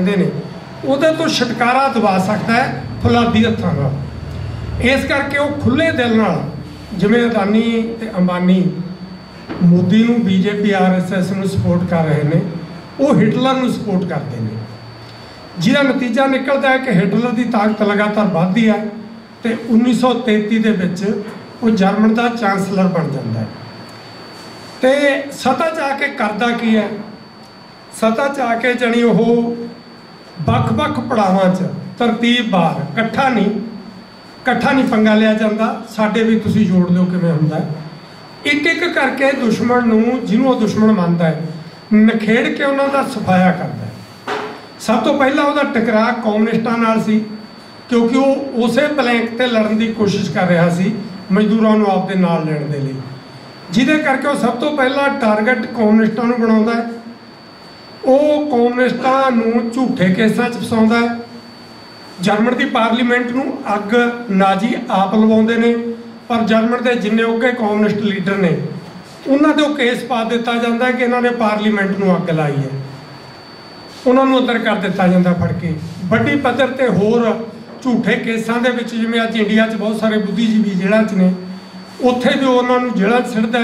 कहते हैं ਉਹਦੇ तो छुटकारा दवा सकता है फौलादी हत्थां नाल। इस करके वो खुले दिल नाल जिवें अदानी ते अंबानी मोदी नूं BJP RSS नूं सपोर्ट कर रहे हैं, वो हिटलर नूं सपोर्ट करते हैं, जिहदा नतीजा निकलता है कि हिटलर की ताकत लगातार बढ़ती है। तो 1933 के विच वो जर्मन का चांसलर बन जाता है। तो सत्ता च आके करदा की है, सत्ता च आके जानी वो ਵੱਖ-ਵੱਖ ਪੜਾਵਾਂ 'ਚ ਤਰਤੀਬਵਾਰ ਇਕੱਠਾ नहीं पंगा लिया जाता। साडे भी तुसीं जोड़ लो किवें हुंदा है। एक एक करके दुश्मन नूं जिन्हों वो दुश्मन मानता है नखेड़ के उन्हां दा सफाया करता है। सब तो पहला उहदा टकराअ कम्युनिस्टां नाल सी, क्योंकि वो उसे प्लैंक ते लड़न की कोशिश कर रहा सी मजदूरों नूं आपदे नाल लैण दे लई, जिहदे करके वो सब तो पहला टारगेट कम्युनिस्टां नूं बनाउंदा है। वो कम्युनिस्टां नूं झूठे केसां 'च फसाउंदा है। जर्मन की पार्लीमेंट नूं अग नाजी आप लवाउंदे ने, पर जर्मन के जिन्ने उगे कम्युनिस्ट लीडर ने उन्हां ते केस पा दिता जाता है कि इन्हां ने पार्लीमेंट नूं अग लाई है, उन्हां नूं अंदर कर दिता जाता फड़ के। वड्डी पद्धर ते होर झूठे केसां दे विच जिवें अज इंडिया 'च बहुत सारे बुद्धिजीवी जेल੍ਹਾਂ 'च ने, उत्थे भी उन्हां नूं जेल੍ਹਾਂ 'च सिੱਟਦਾ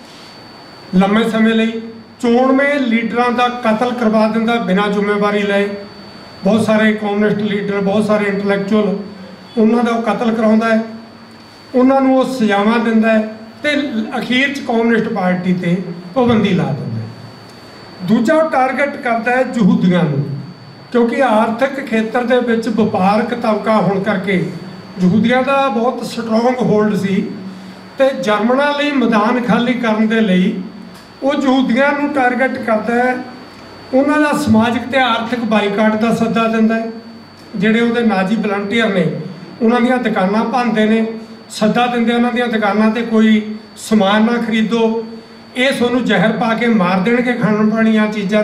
है लंबे समय लई। चोणवें लीडरां का कतल करवा दिंदा बिना जिम्मेवारी लए। बहुत सारे कम्युनिस्ट लीडर, बहुत सारे इंटलैक्चुअल उन्हां दा कतल कराउंदा है, उन्हां नूं सजावां दिंदा है ते अखीर च कम्युनिस्ट पार्टी ते पाबंदी ला दिंदा है। दूजा टारगेट करता है यहूदियां नूं, क्योंकि आर्थिक खेत्र दे विच वपारक तबका होण करके यहूदियां दा बहुत स्ट्रोंग होल्ड सी ते जर्मनां लई मैदान खाली करन दे लई वो यहूदियां नूं टारगेट करता है। उन्हां दा समाजिक ते आर्थिक बाईकाट का सद्दा दिंदा है। जिहड़े उहदे नाजी वलंटीयर ने उन्हां दीयां दुकानां भंनदे ने, सद्दा दिंदे उन्हां दीयां दुकानां ते कोई समान ना खरीदो, ये सोनू जहर पा के मार देणगे खाण पाणीਆਂ चीज़ां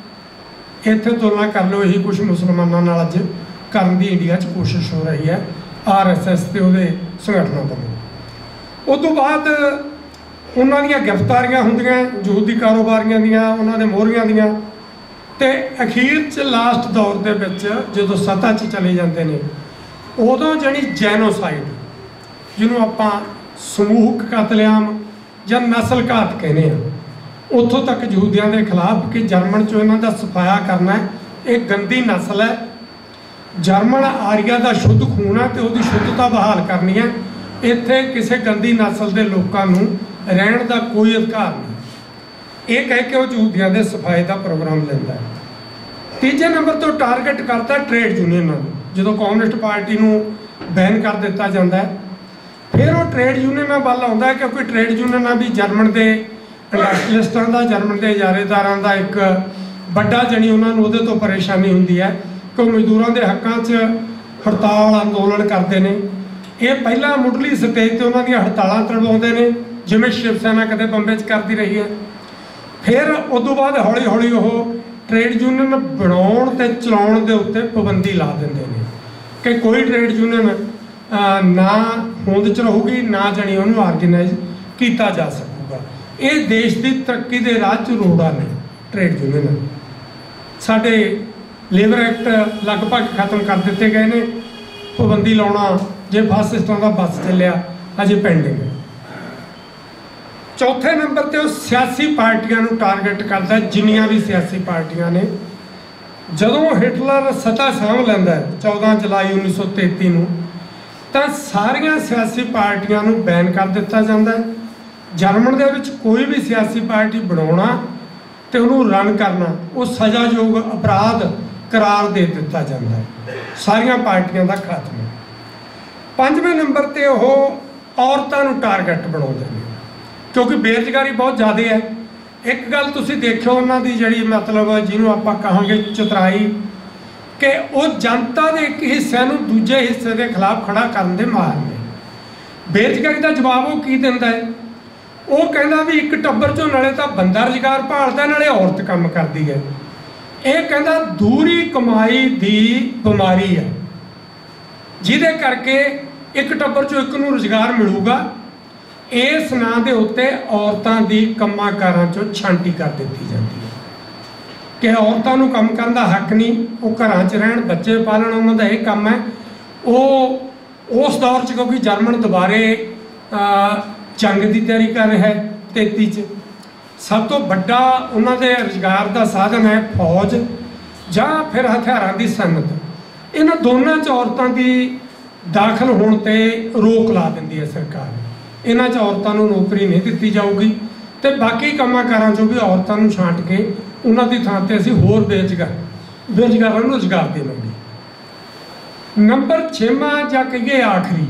'च। इत्थे तुलना कर लो, यही कुछ मुसलमानों नाल अज करन दी इंडिया 'च कोशिश हो रही है RSS ते उहदे संगठनां ਵੱਲੋਂ। उस तो बाद उन्हां दीयां गिरफ्तारियां हुंदियां यहूदी कारोबारियां दीयां, उन्हां दे मोहरियां दीयां, ते अखीर च लास्ट दौर दे विच जदों सत्ता 'च चले जाते हैं उदों जणी जैनोसाइड, जिन्हों आपां समूहक कतलेआम ਜਾਂ नस्ल घात कहने हैं, उत्थों तक यहूदियों के खिलाफ कि जर्मन चो इन्हां दा सफाया करना है। एक गंदी नस्ल है, जर्मन आरिया का शुद्ध खून है तो उसकी शुद्धता बहाल करनी है। इत्थे किसी गंदी नस्ल के लोगों नूं रहण का कोई अधिकार नहीं, ये कह के वो यहूदियों के सफाई का प्रोग्राम लेंदा है। तीजे नंबर तो टारगेट करता ट्रेड यूनियन जो कम्युनिस्ट पार्टी नूं बैन कर दिता जाता है, फिर वो ट्रेड यूनियन वाल आता है, क्योंकि ट्रेड यूनियन भी जर्मन के इंडस्ट्रीलिस्टां का, जर्मन के इजारेदारां का एक बड़ा जनी उन्होंने उहदे तो परेशानी होंदी है कि मजदूरों के हकों च हड़ताल अंदोलन करते हैं। ये पहला मुढ़ली स्टेज पर उन्होंने हड़तालां करवाउंदे ने, जिवें शिव सेना कदे बंबे च करती रही है। फिर उदों बाद हौली हौली वो ट्रेड यूनियन बनाउण ते चलाउण दे उत्ते पाबंदी ला दिंदे ने कि कोई ट्रेड यूनियन ना होंद च रहूगी, ना जानी उन्होंने ऑर्गेनाइज किया जा सकूगा। ये देश की तरक्की के राह च रोड़ा ने ट्रेड यूनियन। साडे लेबर एक्ट लगभग खत्म कर दिते गए ने, पाबंदी लाउणा जे बस सिस्टम का बस चलिया अजे पेंडिंग है। चौथे नंबर पर सियासी पार्टियां नूं टारगेट करता है, जिन्नियां भी सियासी पार्टियां ने। जदों हिटलर सत्ता सांभ लैंदा है 14 जुलाई 1933 नूं, तो सारियां सियासी पार्टियां नूं बैन कर दिता जाता है। जर्मन दे विच कोई भी सियासी पार्टी बनाउणा ते उहनूं रन करना वो सजायोग अपराध करार दे दिता जाता है। सारियां पार्टियां दा खात्मा। पंजवें नंबर पर वो औरतां नूं टारगेट बनाउंदे ने, क्योंकि बेरोजगारी बहुत ज़्यादा है। एक गल तुसीं देखो उन्हां दी जिहड़ी मतलब जिन्हों आपां कहांगे चतुराई, कि वो जनता के एक हिस्से नूं दूजे हिस्से के खिलाफ खड़ा करन दे मार ने। बेरोजगारी का जवाब वो की दिंदा है, वो कहंदा भी एक टब्बर चों नाले तां बंदा रोजगार भालदा, नाले औरत काम करदी है। ये कहंदा दूरी कमाई दी बीमारी है, जिहदे करके एक टब्बर चों एक नूं रोजगार मिलूगा। इस नां दे उत्ते औरतां दी कम्मां कारां चों छांटी कर दित्ती जाती है। कि औरतों को काम करने का हक नहीं, वो घर च रहन, बच्चे पालन, उन्होंने यह काम है। वो उस दौर च क्योंकि जर्मन दोबारे जंग की तैयारी कर रहा है 33 सब तो बड़ा उन्होंने रोजगार का साधन है फौज या फिर हथियारों की सनत। इन्होंने दोनों च औरतों की दाखिल होने पर रोक ला दी है सरकार। इन्हों च औरतों को नौकरी नहीं दी जाऊगी तो बाकी कामों कारों चों भी औरतों को छांट के उन्होंने थां ते असीं होर बेरोजगारों को रोजगार देवांगे। नंबर 6वां या कहिए आखिरी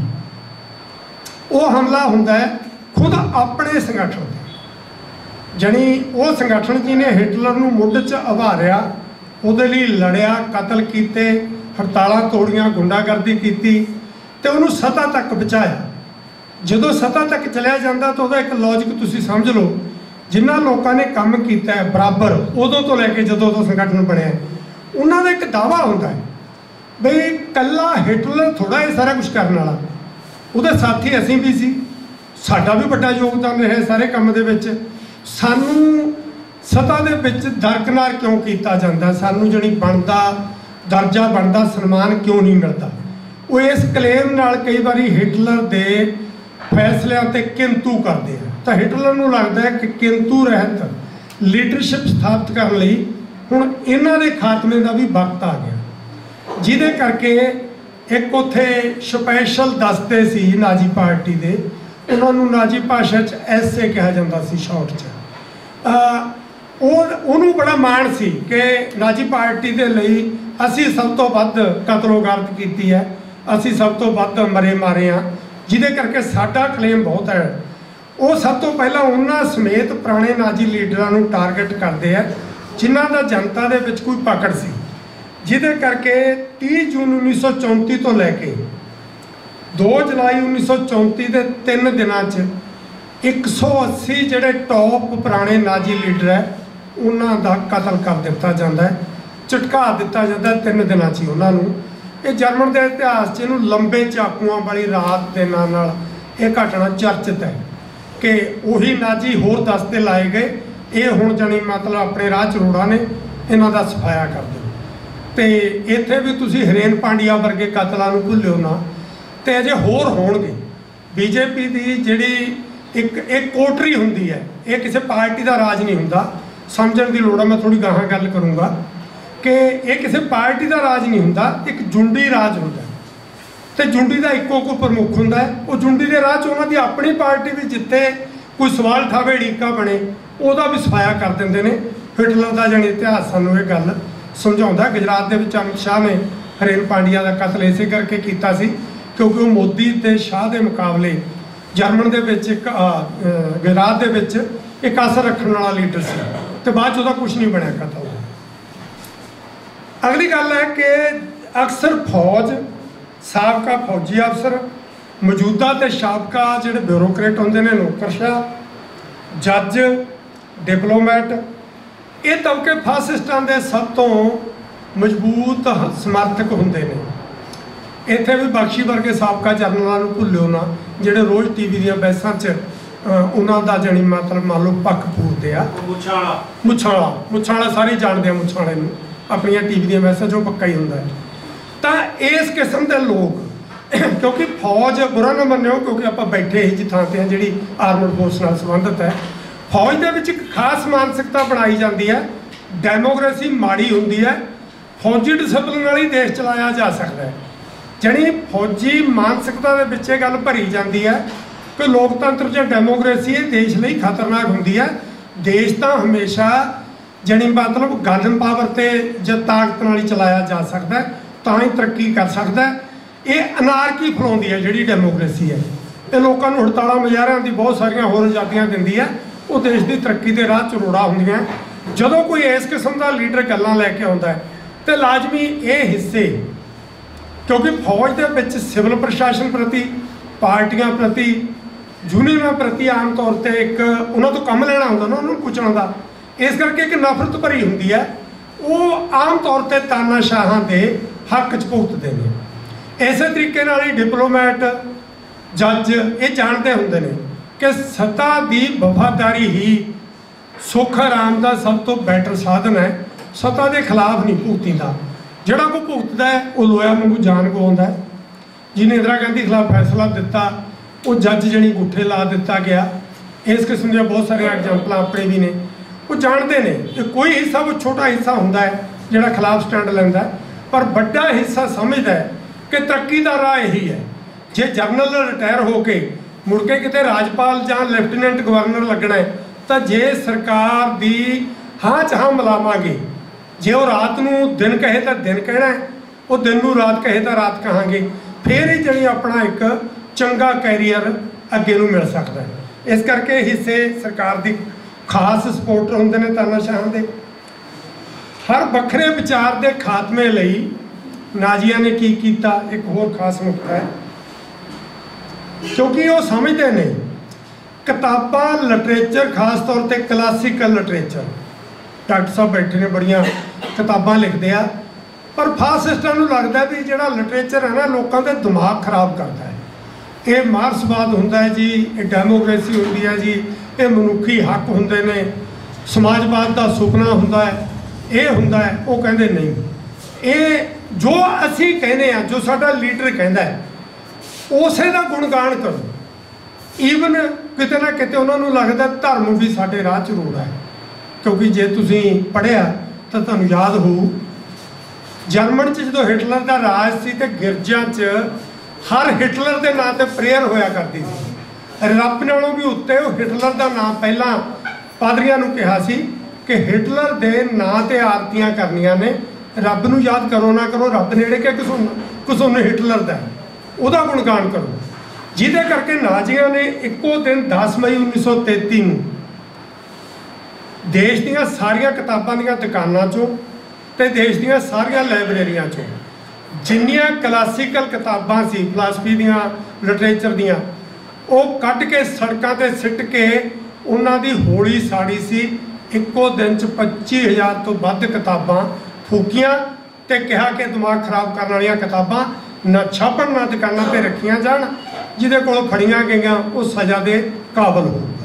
वो हमला हुंदा है खुद अपने संगठन ते, जानी वो संगठन जिन्हें हिटलर नूं मुੱਢ च उभारिया, उहदे लई लड़िया, कतल कीते, हड़तालां तोड़ियां, गुंडागर्दी कीती ते उहनूं सत्ता तक पहुंचाया। जदों सत्ता तक चलिया जांदा तो उहदा एक लॉजिक तुसीं समझ लो, जिन्हां लोकां ने काम कीता है बराबर उदों तो लैके जदों तो संगठन बनिया, उन्हां दा एक दावा हुंदा है बई कल्ला हिटलर थोड़ा ये सारा कुछ करने वाला, उहदे साथी असीं भी सी, साडा भी बड़ा योगदान रहा सारे काम दे विच। सानूं सत्ता दे विच दरकिनार क्यों कीता जांदा, सानूं जिहड़ी बनदा दर्जा बनदा सन्मान क्यों नहीं मिलता। वो इस कलेम नाल कई बारी हिटलर दे फैसलों ते किंतु करते हैं, तो हिटलर नूं लगता है कि किंतु रहत लीडरशिप स्थापित करने लई हुण इन्हां दे खात्मे का भी वक्त आ गया, जिहदे करके एक उत्थे स्पैशल दस्ते सी नाजी पार्टी दे, उन्होंने नाजी भाषा च एसए कहा जाता सी शॉर्ट च। उन्होंने बड़ा माण सी कि नाजी पार्टी दे लई असी सब तो वध कतलोगारत की है, असी सब तो वध मरे मारे हाँ, जिहदे करके साडा क्लेम बहुत है। वो सब तो पहला उन्होंने समेत पुराने नाजी लीडरां नूं टारगेट करते हैं जिन्हां दा जनता दे विच कोई पकड़ सी, जिहदे करके 30 जून 1934 तो लैके 2 जुलाई 1934 के 3 दिनों 180 जोड़े टॉप पुराने नाजी लीडर है उन्हों का कतल कर दिता जाता है, झटका दिता जाता है 3 दिनों ही उन्होंने। ये जर्मन के इतिहास च इहनूं लंबे चाकुआं वाली रात के नाल ये घटना चर्चित है कि उही नाजी होर दस्ते लाए गए, ये हुण जानी मतलब अपने राह चरोड़ा ने इन्हां दा सफाया कर दो। तो इत्थे भी तुसीं हरेन पांडिया वर्गे कतलों नूं भुल्लिओ ना, तो अजे होर होणगे। बीजेपी की जिहड़ी एक कोटरी हुंदी है, ये किसी पार्टी का राज नहीं हुंदा, समझण दी लोड़ है, मैं थोड़ी गाहां गल करूँगा कि ये किसी पार्टी का राज नहीं हुंदा, एक जुंडी राज हुंदा। तो जुंडी का इक्को कोई प्रमुख हुंदा है, वो जुंडी के राह च उन्हां दी अपनी पार्टी भी जिते कोई सवाल ठावे ढीका बने उहदा भी सफाया कर दिंदे ने। हिटलर का जानी इतिहास सानूं ये गल समझाउंदा। गुजरात के अमित शाह ने हरेन पांडिया का कतल इसे करके किया सी क्योंकि वो मोदी ते शाह के मुकाबले जर्मन के गुजरात के एक असर रखने वाला लीडर से, तो बाद चो कुछ नहीं बनया कतल। अगली गल है कि अक्सर फौज साबका फौजी अफसर मौजूदा तो साबका जोड़े ब्यूरोक्रेट होंगे ने, नौकरशाह, जज, डिप्लोमैट, ये तबके फासिस्टां दे सब तो मजबूत समर्थक होंगे ने। इत्थे भी बख्शी वर्गे साबका जरनलों को भुल्लिओ ना, जोड़े रोज़ टीवी दी बहसां च उन्हां दा जानी मतलब मान लो पक्ष पूरते आ। मुछाला सारे जानते हैं, मुछाले नूं अपनियां टीवी दी बहसां चों पक्का ही हुंदा है। तो इस किस्म के लोग क्योंकि फौज बुरा ना मन्निओ, क्योंकि आप बैठे ही जिथां ते जी आर्मड फोर्स नाल संबंधित है, फौज दे विच एक खास मानसिकता बनाई जाती है। डेमोक्रेसी माड़ी हुंदी है, फौजी डिसिपलिन नाल ही देश चलाया जा सकता है। जानी फौजी मानसिकता दे विच गल भरी जाती है कि लोकतंत्र च डेमोक्रेसी देश लई खतरनाक हुंदी है। देश तो हमेशा जानी मतलब गन पावर ते ज ताकत नाल ही चलाया जा सकता है, तो ही तरक्की कर सकता है। ये अनारकी फैलाउंदी है जिहड़ी डेमोक्रेसी है, ये लोगों को हड़ताल मुजाहरिਆਂ की बहुत सारिया होर आज़ादियां दिंदी है, वो देश की तरक्की के राह चरोड़ा होंदियां। जदों कोई इस किस्म का लीडर गल्लां लैके आउंदा है तो लाजमी ये हिस्से, क्योंकि फौज के विच सिविल प्रशासन प्रति, पार्टियां प्रति, यूनियन प्रति आम तौर पर एक उन्होंने तो कम लेना होंदा ना, उन्होंने कुचलण का, इस करके एक नफरत भरी हुंदी है। वो आम तौर पर तानाशाहां के हक च भुगतते हैं। इस तरीके नाल ही डिप्लोमैट, जज ये जानते होंगे ने कि सत्ता की वफादारी ही सुख आराम का सब तो बैटर साधन है। सत्ता के खिलाफ नहीं भुगतीदा। ਜਿਹੜਾ को भुगतदा है वो लोया वांगू जान गवाउंदा है। जिन्हें इंदिरा गांधी खिलाफ फैसला दिता वो जज जणी गुठे ला दिता गया। इस किस्म दी बहुत सारे एग्जाम्पल अपने भी ने। वो जानते हैं कि कोई हिस्सा वो छोटा हिस्सा होंदा है जिहड़ा खिलाफ स्टैंड लैंदा है, पर बड़ा हिस्सा समझदा है कि तरक्की का राह यही है। जे जरनल रिटायर होके मुड़ के किते राजपाल जां लैफ्टीनेंट गवर्नर लगना है तो जे सरकार दी हाँ च हाँ मिलावांगे। जे वो रात नूं दिन कहे तो दिन कहना है, वो दिन नूं रात कहे तो रात कहांगे, फिर ही जणी अपना एक चंगा कैरीयर अगे नूं मिल सकता है। इस करके हिस्से सरकार की खास सपोर्टर होंदे ने तानाशाह दे। हर बखरे विचार के खात्मे लई नाजिया ने की कीता एक होर खास नुकता है, क्योंकि वो समझते नहीं किताबां लिटरेचर खास तौर पर क्लासिकल लिटरेचर, डॉक्टर साहब बैठे ने बड़ियां किताबां लिखते हैं, पर फासिस्टां नूं लगदा भी जिहड़ा लिटरेचर है ना लोगों के दिमाग खराब करता है। ये मार्क्सवाद हुंदा है जी, ये डेमोक्रेसी हुंदी है जी, ये मनुखी हक हुंदे ने, समाजवाद का सुपना हुंदा है, ये हुंदा है। वो कहंदे नहीं, ये जो असी कहने हैं, जो साडा लीडर कहंदा है उसे दा गुणगान करो। ईवन किते ना किते उन्होंने लगता धर्म भी साडे राह च रोड़ा है, क्योंकि जे तुसीं पढ़िया तो तुहानूं याद हो जर्मन च जो हिटलर का राज सी ते गिरजां च हर हिटलर के नाम से प्रेयर होया करती थी। रब नालों भी उत्ते हिटलर का नाम पहला पादरियां नूं कहा सी कि हिटलर के नाम से आरतियां करनियां ने, रब नूं याद करो ना करो, रब नेड़े के कसोने हिटलर का उहदा गुणगान करो। जिहदे करके नाजियां ने इक्को दिन 10 मई 1933 नूं देश दीयां सारियां किताबां दीयां दुकानां चों ते देश दीयां सारियां लाइब्रेरियां चों जिन्नियां क्लासिकल किताबां सी फिलासफी दीयां लिटरेचर दीयां वो कढ़ के सड़कों ते सिट के उन्हां दी होली साड़ी सी। इक्को दिन च 25,000 तो वध किताबां फूकियां ते कहा कि दिमाग खराब करने वालियां किताबां ना छापण ना दुकानां ते रखियां जाण, जिहदे कोल फड़ियां गईयां वो सज़ा दे काबल होगा।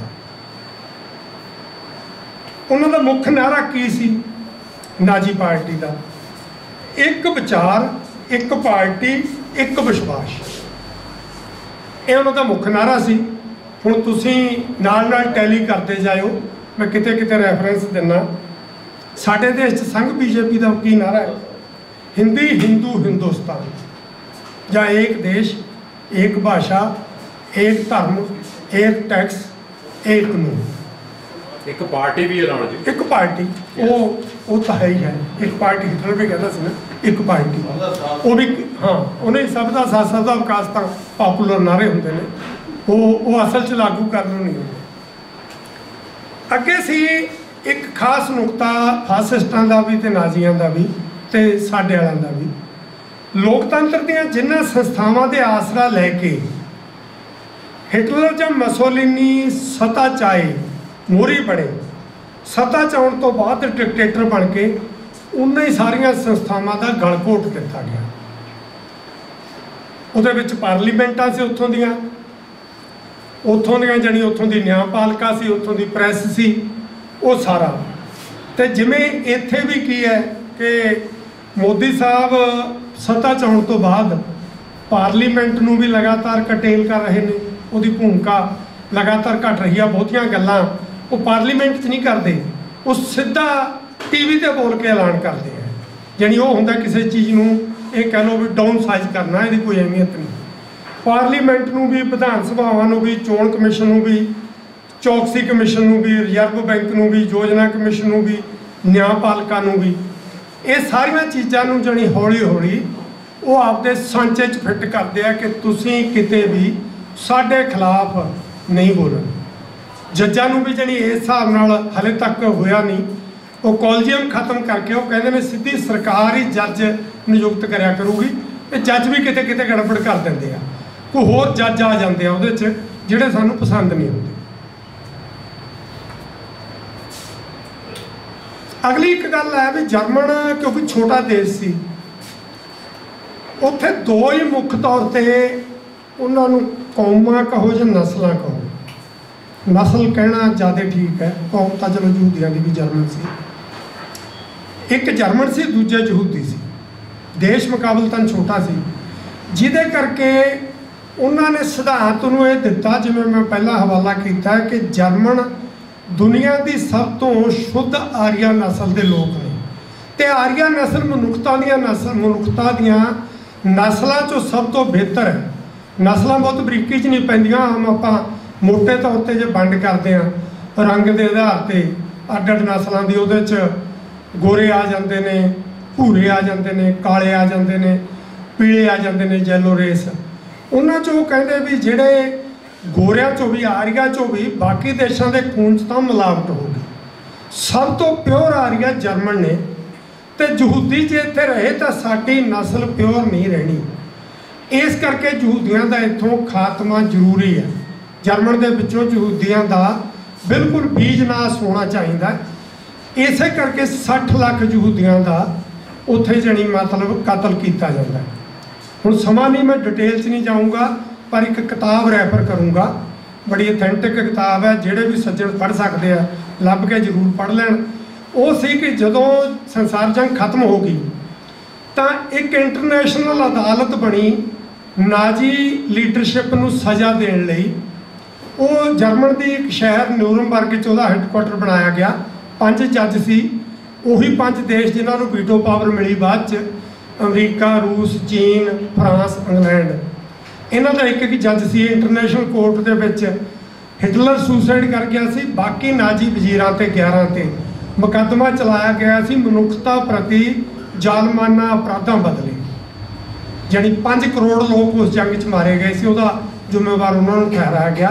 उन्हां दा मुख नारा की सी नाजी पार्टी का? एक विचार, एक पार्टी, एक विश्वास। ये उन्हां दा मुख नारा सी। हुण तुसीं नाल नाल टैली करते जाओ, मैं किते किते रैफरेंस दिना। साडे देश च संघ बीजेपी का की नारा है? हिंदी हिंदू हिंदुस्तान, या एक देश एक भाषा एक धर्म एक टैक्स एक कानून। एक पार्टी भी है जी, एक पार्टी वो तो है ही है। एक पार्टी हिटलर भी कहता ना, एक पार्टी वो भी हाँ, उन्हें सब का साथ सब का विकास तक पॉपूलर नारे होंगे ने, वो असल च लागू करने नहीं होंगे। अगे सी एक खास नुकता फासिस्टां का भी ते नाजियां का भी ते साडे वालों का भी। लोकतंत्र दीयां जिन्हां संस्थावां दे आसरा लैके हिटलर जां मसोलिनी सत्ता चाहे मोहरी बने, सत्ता च आउण तो बाद डिकटेटर बन के उन्हां ही सारियां संस्थावां का गल घोट दिता गया। उहदे विच पार्लीमेंटां सी उत्थों दियां जानी उत्थों दी न्यायपालिका सी, उत्थों दी प्रैस सी, वो सारा। तो जिमें इत्थे भी की है कि मोदी साहब सत्ता च आउण तो बाद पार्लीमेंट नूं भी लगातार कटेल कर रहे हैं, उहदी भूमिका लगातार घट रही है। बहुतियां गल्लां वो पार्लीमेंट च नहीं करते, वो सीधा टीवी ते बोल के ऐलान करते हैं। यानी वो हुंदा किसी चीज़ नूं ये कह लो भी डाउन साइज करना, इसकी कोई अहमियत नहीं। पार्लीमेंट नूं भी, विधान सभावां नूं भी, चोण कमिशन नूं भी, चौकसी कमिशन नूं भी, रिजर्व बैंक नूं भी, योजना कमिशन नूं भी, न्यायपालिका नूं भी, ये सारियां चीज़ां नूं जानी हौली हौली वो आपदे सांचे च फिट करते हैं कि तुसीं किते भी साडे खिलाफ नहीं बोलना। जज्जां नूं भी जानी इस हिसाब नाल हले तक होया नहीं। वो कॉलजियम खत्म करके वो कहते हैं सीधी सरकार ही जज नियुक्त करया करूगी, जज भी किते किते गड़बड़ कर देंदे आ, कोई होर जज आ जाते हैं उहदे च जिहड़े सानूं पसंद नहीं आउंदे। अगली एक गल है भी जर्मन क्योंकि छोटा देश सी, उत्थे दो ही मुख्य तौर पर उन्होंने कौमां कहो या नस्लां कहो, नस्ल कहना ज़्यादा ठीक है, कौम तो चलो यहूदियां की भी जर्मन सी। एक जर्मन सी, दूजा यहूदी सी। देश मुकाबलतन छोटा सी, जिहदे करके उन्होंने सिद्धांत नूं ये दिता, जिवें मैं पहला हवाला किया कि जर्मन दुनिया की सब तो शुद्ध आर्या नस्ल के लोग ने, ते आर्या नस्ल मनुखता दियां नस्लों चों सब तो बेहतर है। नस्लों बहुत बरीकी च नहीं पैंदियां, हम आपां मोटे तौर पर जो वंड करते हैं रंग के आधार पर अड्ड अड्ड नस्लों की, उहदे च गोरे आ जाते हैं, भूरे आ जाते हैं, काले आ जाते हैं, पीले आ जाते हैं, जैलो रेस। उन्हां चों कहते भी जिहड़े गोरियां चों भी आर्या चों भी बाकी देशों के खून च तां मिलावट होगी। सब तो प्योर आर्या जर्मन ने, तो यहूदी जे इत्थे रहे तो साडी नस्ल प्योर नहीं रहनी। इस करके यहूदियों का इत्थों खात्मा जरूरी है। जर्मन के विचों यहूदियों का बिल्कुल बीज नाश होना चाहिए। इस करके 60 लाख यहूदियों का उत्थे जणी मतलब कतल किया जाता है। हुण समा नहीं, मैं डिटेल च नहीं जाऊँगा, पर एक किताब रैफर करूँगा, बड़ी ऑथेंटिक किताब है, जिहड़े भी सज्जण पढ़ सकते हैं लभ के जरूर पढ़ लैण। वो सी कि जदों संसार जंग खत्म हो गई तो एक इंटरनेशनल अदालत बनी नाजी लीडरशिप नूं सज़ा देण लई। वो जर्मन की एक शहर न्यूरमबर्ग च उहदा हैडकुआटर बनाया गया। 5 जज सी, उही 5 देश जिन्हां नूं वीटो पावर मिली बाद च, अमरीका, रूस, चीन, फ्रांस, इंग्लैंड। इन्हां दा एक जज सी इंटरनेशनल कोर्ट दे विच। हिटलर सुसाइड कर गया सी, बाकी नाजी वजीरां ते 11 ते मुकदमा चलाया गया सी मनुखता प्रति जालमाना अपराधों बदले। यानी 5 करोड़ लोग उस जंग च मारे गए सी, उहदा जिम्मेवार उन्होंने ठहराया गया।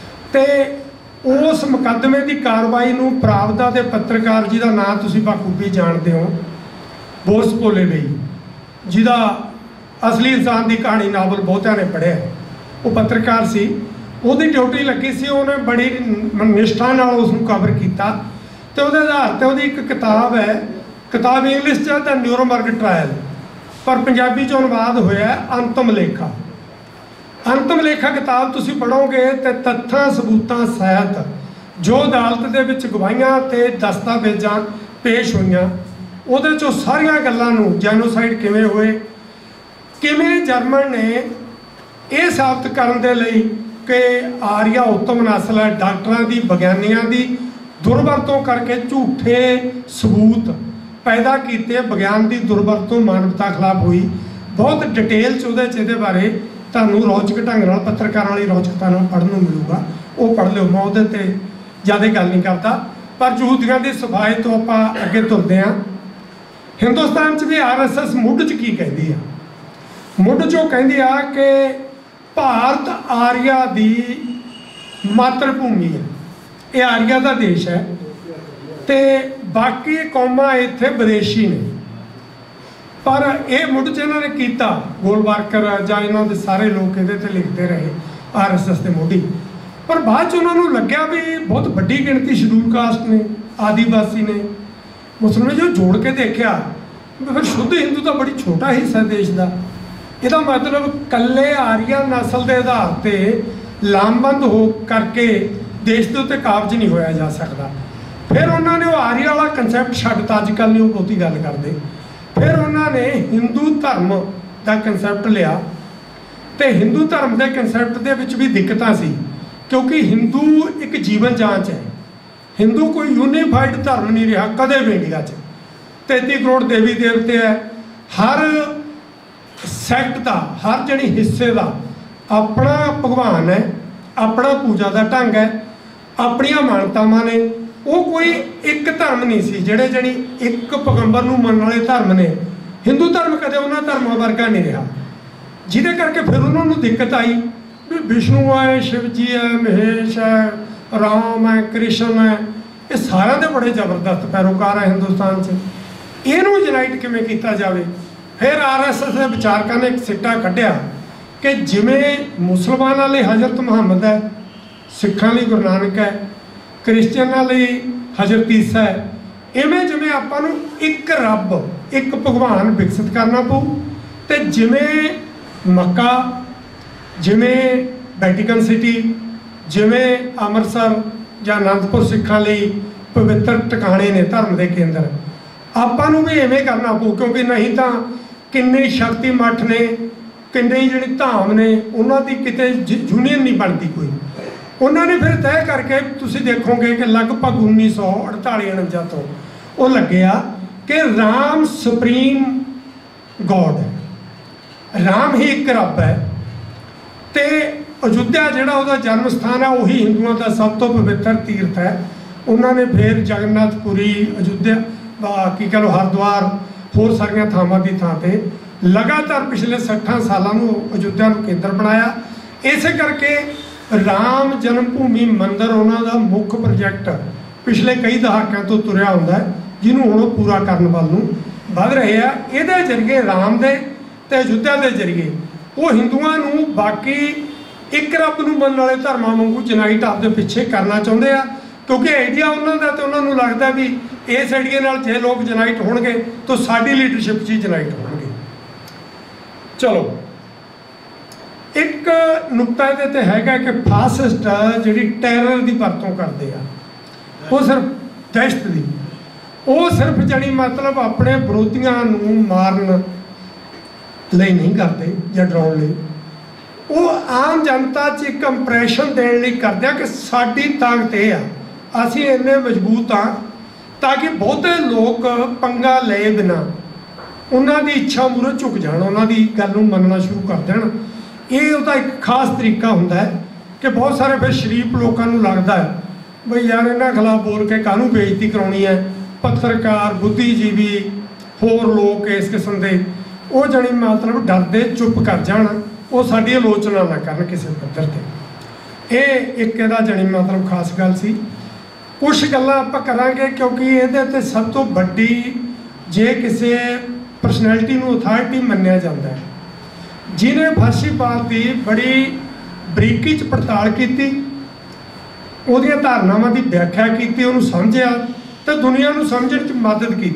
तो उस मुकदमे की कार्रवाई नूं प्रावदा के पत्रकार जिहदा नाम तुसीं बखूबी जानते हो, बोस पोलेवेई, जिहदा असली इंसान की कहानी नावल बहुतिਆਂ ने पढ़िया, वो पत्रकार सी, ਉਹਦੀ ड्यूटी लगी सी, उन्हें बड़ी निष्ठा नाल उसनूं कवर किया। तो वो आधार पर वो एक किताब है, किताब इंग्लिश च द न्यूरमबर्ग ट्रायल, पर पंजाबी च अनुवाद होया अंतम लेखा। अंतम लेखा किताब तुसीं पढ़ोगे तो तत्थां सबूतां सहित जो अदालत दे विच गवाहियां ते दस्तावेजां पेश होईयां, उहदे चों सारियां गल्लां नूं जैनोसाइड किवें होए, किवें जर्मन ने ये साबित करन दे लई कि आर्या उत्तम नस्ल है, डॉक्टरां दी, विग्यानियां दी दुरवरतों करके झूठे सबूत पैदा किए, विज्ञान की दुरवरतों मानवता खिलाफ हुई। बहुत डिटेल च बारे तुहानूं रोचक ढंग नाल पत्रकारां वाली रोचकता नाल पढ़न नूं मिलूगा, वो पढ़ लिओ। मैं उहदे ते ज़्यादा गल नहीं करता, पर यहूदियों की सफाई तो आपां अगे तुरदे हां। हिंदुस्तान च भी RSS मुੱਢ च की कहदी आ, मुੱਢ चों कहदी आ कि भारत आर्या की मातृभूमि है, ये आर्या का देश है, तो बाकी कौमां इत्थे विदेशी ने। पर यह मुੱਢ च इन्होंने किया, गोलवारकर जां इन्हां दे सारे लोग इहदे ते लिखते रहे RSS के मुੱਢ ही। पर बाद उन्होंने लग्या भी बहुत वड्डी गिणती शेड्यूल कास्ट ने, आदिवासी ने, मुस्लिम ने। जो जोड़ के देखा फिर शुद्ध हिंदू तो बड़ी छोटा हिस्सा देश का। यदा मतलब कल्ले आर्या नस्ल के आधार पर लामबंद हो करके देश के उत्ते काबज नहीं होया जा सकता। फिर उन्होंने वो आर्या वाला कंसैप्ट छड्डता, अजकल नहीं वो बहुती गल करते। फिर उन्होंने हिंदू धर्म का कंसैप्ट लिया, तो हिंदू धर्म के कंसैप्ट के विच भी दिक्कतां सी, क्योंकि हिंदू एक जीवन जांच है। हिंदू कोई यूनीफाइड धर्म नहीं रहा कदे भी इंडिया 33 करोड़ देवी देवते है, हर सैक्ट का, हर जड़ी हिस्से का अपना भगवान है, अपना पूजा का ढंग है, अपनियां मानतावां ने। वो कोई एक धर्म नहीं सी, जिहड़े जणी एक पैगंबर नूं मनण वाले धर्म ने। हिंदू धर्म कदे उन्हां धर्मां वर्गा नहीं रहा, जिहदे करके फिर उन्होंने दिक्कत आई भी विष्णु है, शिव जी है, महेश है, राम है, कृष्ण है, ये सारे दे बड़े जबरदस्त पैरोकार है हिंदुस्तान से। इनू यूनाइट किवें कीता जावे। फिर RSS के विचारकों ने एक सिट्टा कढ़िया कि जिमें मुसलमानों लिए हज़रत मुहम्मद है, सिखां लिए गुरु नानक है, क्रिश्चियनां लिए हज़रत ईसा है, इवें जिमें आपां नूं एक रब, एक भगवान विकसित करना पऊ। तो जिमें मक्का, जिमें वैटिकन सिटी, जिमें अमृतसर या आनंदपुर सिखां लिए पवित्र टिकाणे ने, धर्म के केंद्र, ਆਪਾਂ ਨੂੰ ਵੀ ਇਵੇਂ करना पू, क्योंकि नहीं तो किन्ने शक्ति मठ ने, किन्ने जिहड़े धाम ने, उन्हां दी किते यूनीयन नहीं बनती कोई। उन्होंने फिर तय करके तुसीं देखोगे कि लगभग 1948-49 तो वो लग्या कि राम सुप्रीम गॉड है, राम ही एक रब है। तो अयोध्या जिहड़ा उहदा जन्म स्थान है वही हिंदुओं का सब तो पवित्र तीर्थ है। उन्होंने फिर जगन्नाथपुरी, अयोध्या की कह लो हरिद्वार, होर सारिया थावां की थां ते लगातार पिछले 60 सालों अयोध्या को केंद्र बनाया। इस करके राम जन्मभूमि मंदिर उन्होंने मुख्य प्रोजैक्ट पिछले कई दहाकों तो तुरया हुंदा है, जिन्होंने हुण पूरा करने वाल नूं वध रहे हैं। ये जरिए राम दे ते अयोध्या के जरिए वो हिंदुओं नूं बाकी एक रब नूं मनण वाले धर्मां वांगू यूनाइट आपदे पिछे करना चाहुंदे आ, क्योंकि आइडिया उन्होंने तो उन्होंने लगता भी इस आइडिया नाल जे लोग यूनाइट होणगे तो साडी लीडरशिप च यूनाइट होणगे। चलो एक नुकता ये हैगा कि फासिस्ट जिहड़ी टैरर की वरतों करते हैं, वो सिर्फ दहशत की, वो सिर्फ जानी मतलब अपने विरोधियों नूं मारन लई नहीं करते या डराउण लई, वो आम जनता च एक इंप्रैशन देने लई करते हैं कि साडी ताकत ये आ, असीं इन्ने मजबूत हाँ, ताकि बहुते लोग पंगा ले बिना उन्हां दी इच्छा मूहरे झुक जाण, उन्हां दी गल नूं मनना शुरू कर देण। ये उसका एक खास तरीका होंदा है कि बहुत सारे फिर शरीफ लोगों को लगता है बई यार इन्होंने खिलाफ बोल के कानून बेइज्जती कराउणी है। पत्रकार, बुद्धिजीवी, होर लोग इस किस्म के वो जानी मतलब डरदे चुप कर जाण, वो साडी आलोचना ना करन किसी पद्धर ते। ये एक इहदा जानी मतलब खास गल सी। कुछ गल्लां आपां करांगे क्योंकि इहदे ते सब तो वड्डी जे किसी परसनैलिटी नूं अथॉरिटी मन्निया जाता है, जिन्हें फर्शीवाद की बड़ी बरीकी च पड़ताल की, उहदियां धारनावां की व्याख्या की, उन्होंने समझिया तो दुनिया को समझण च मदद की।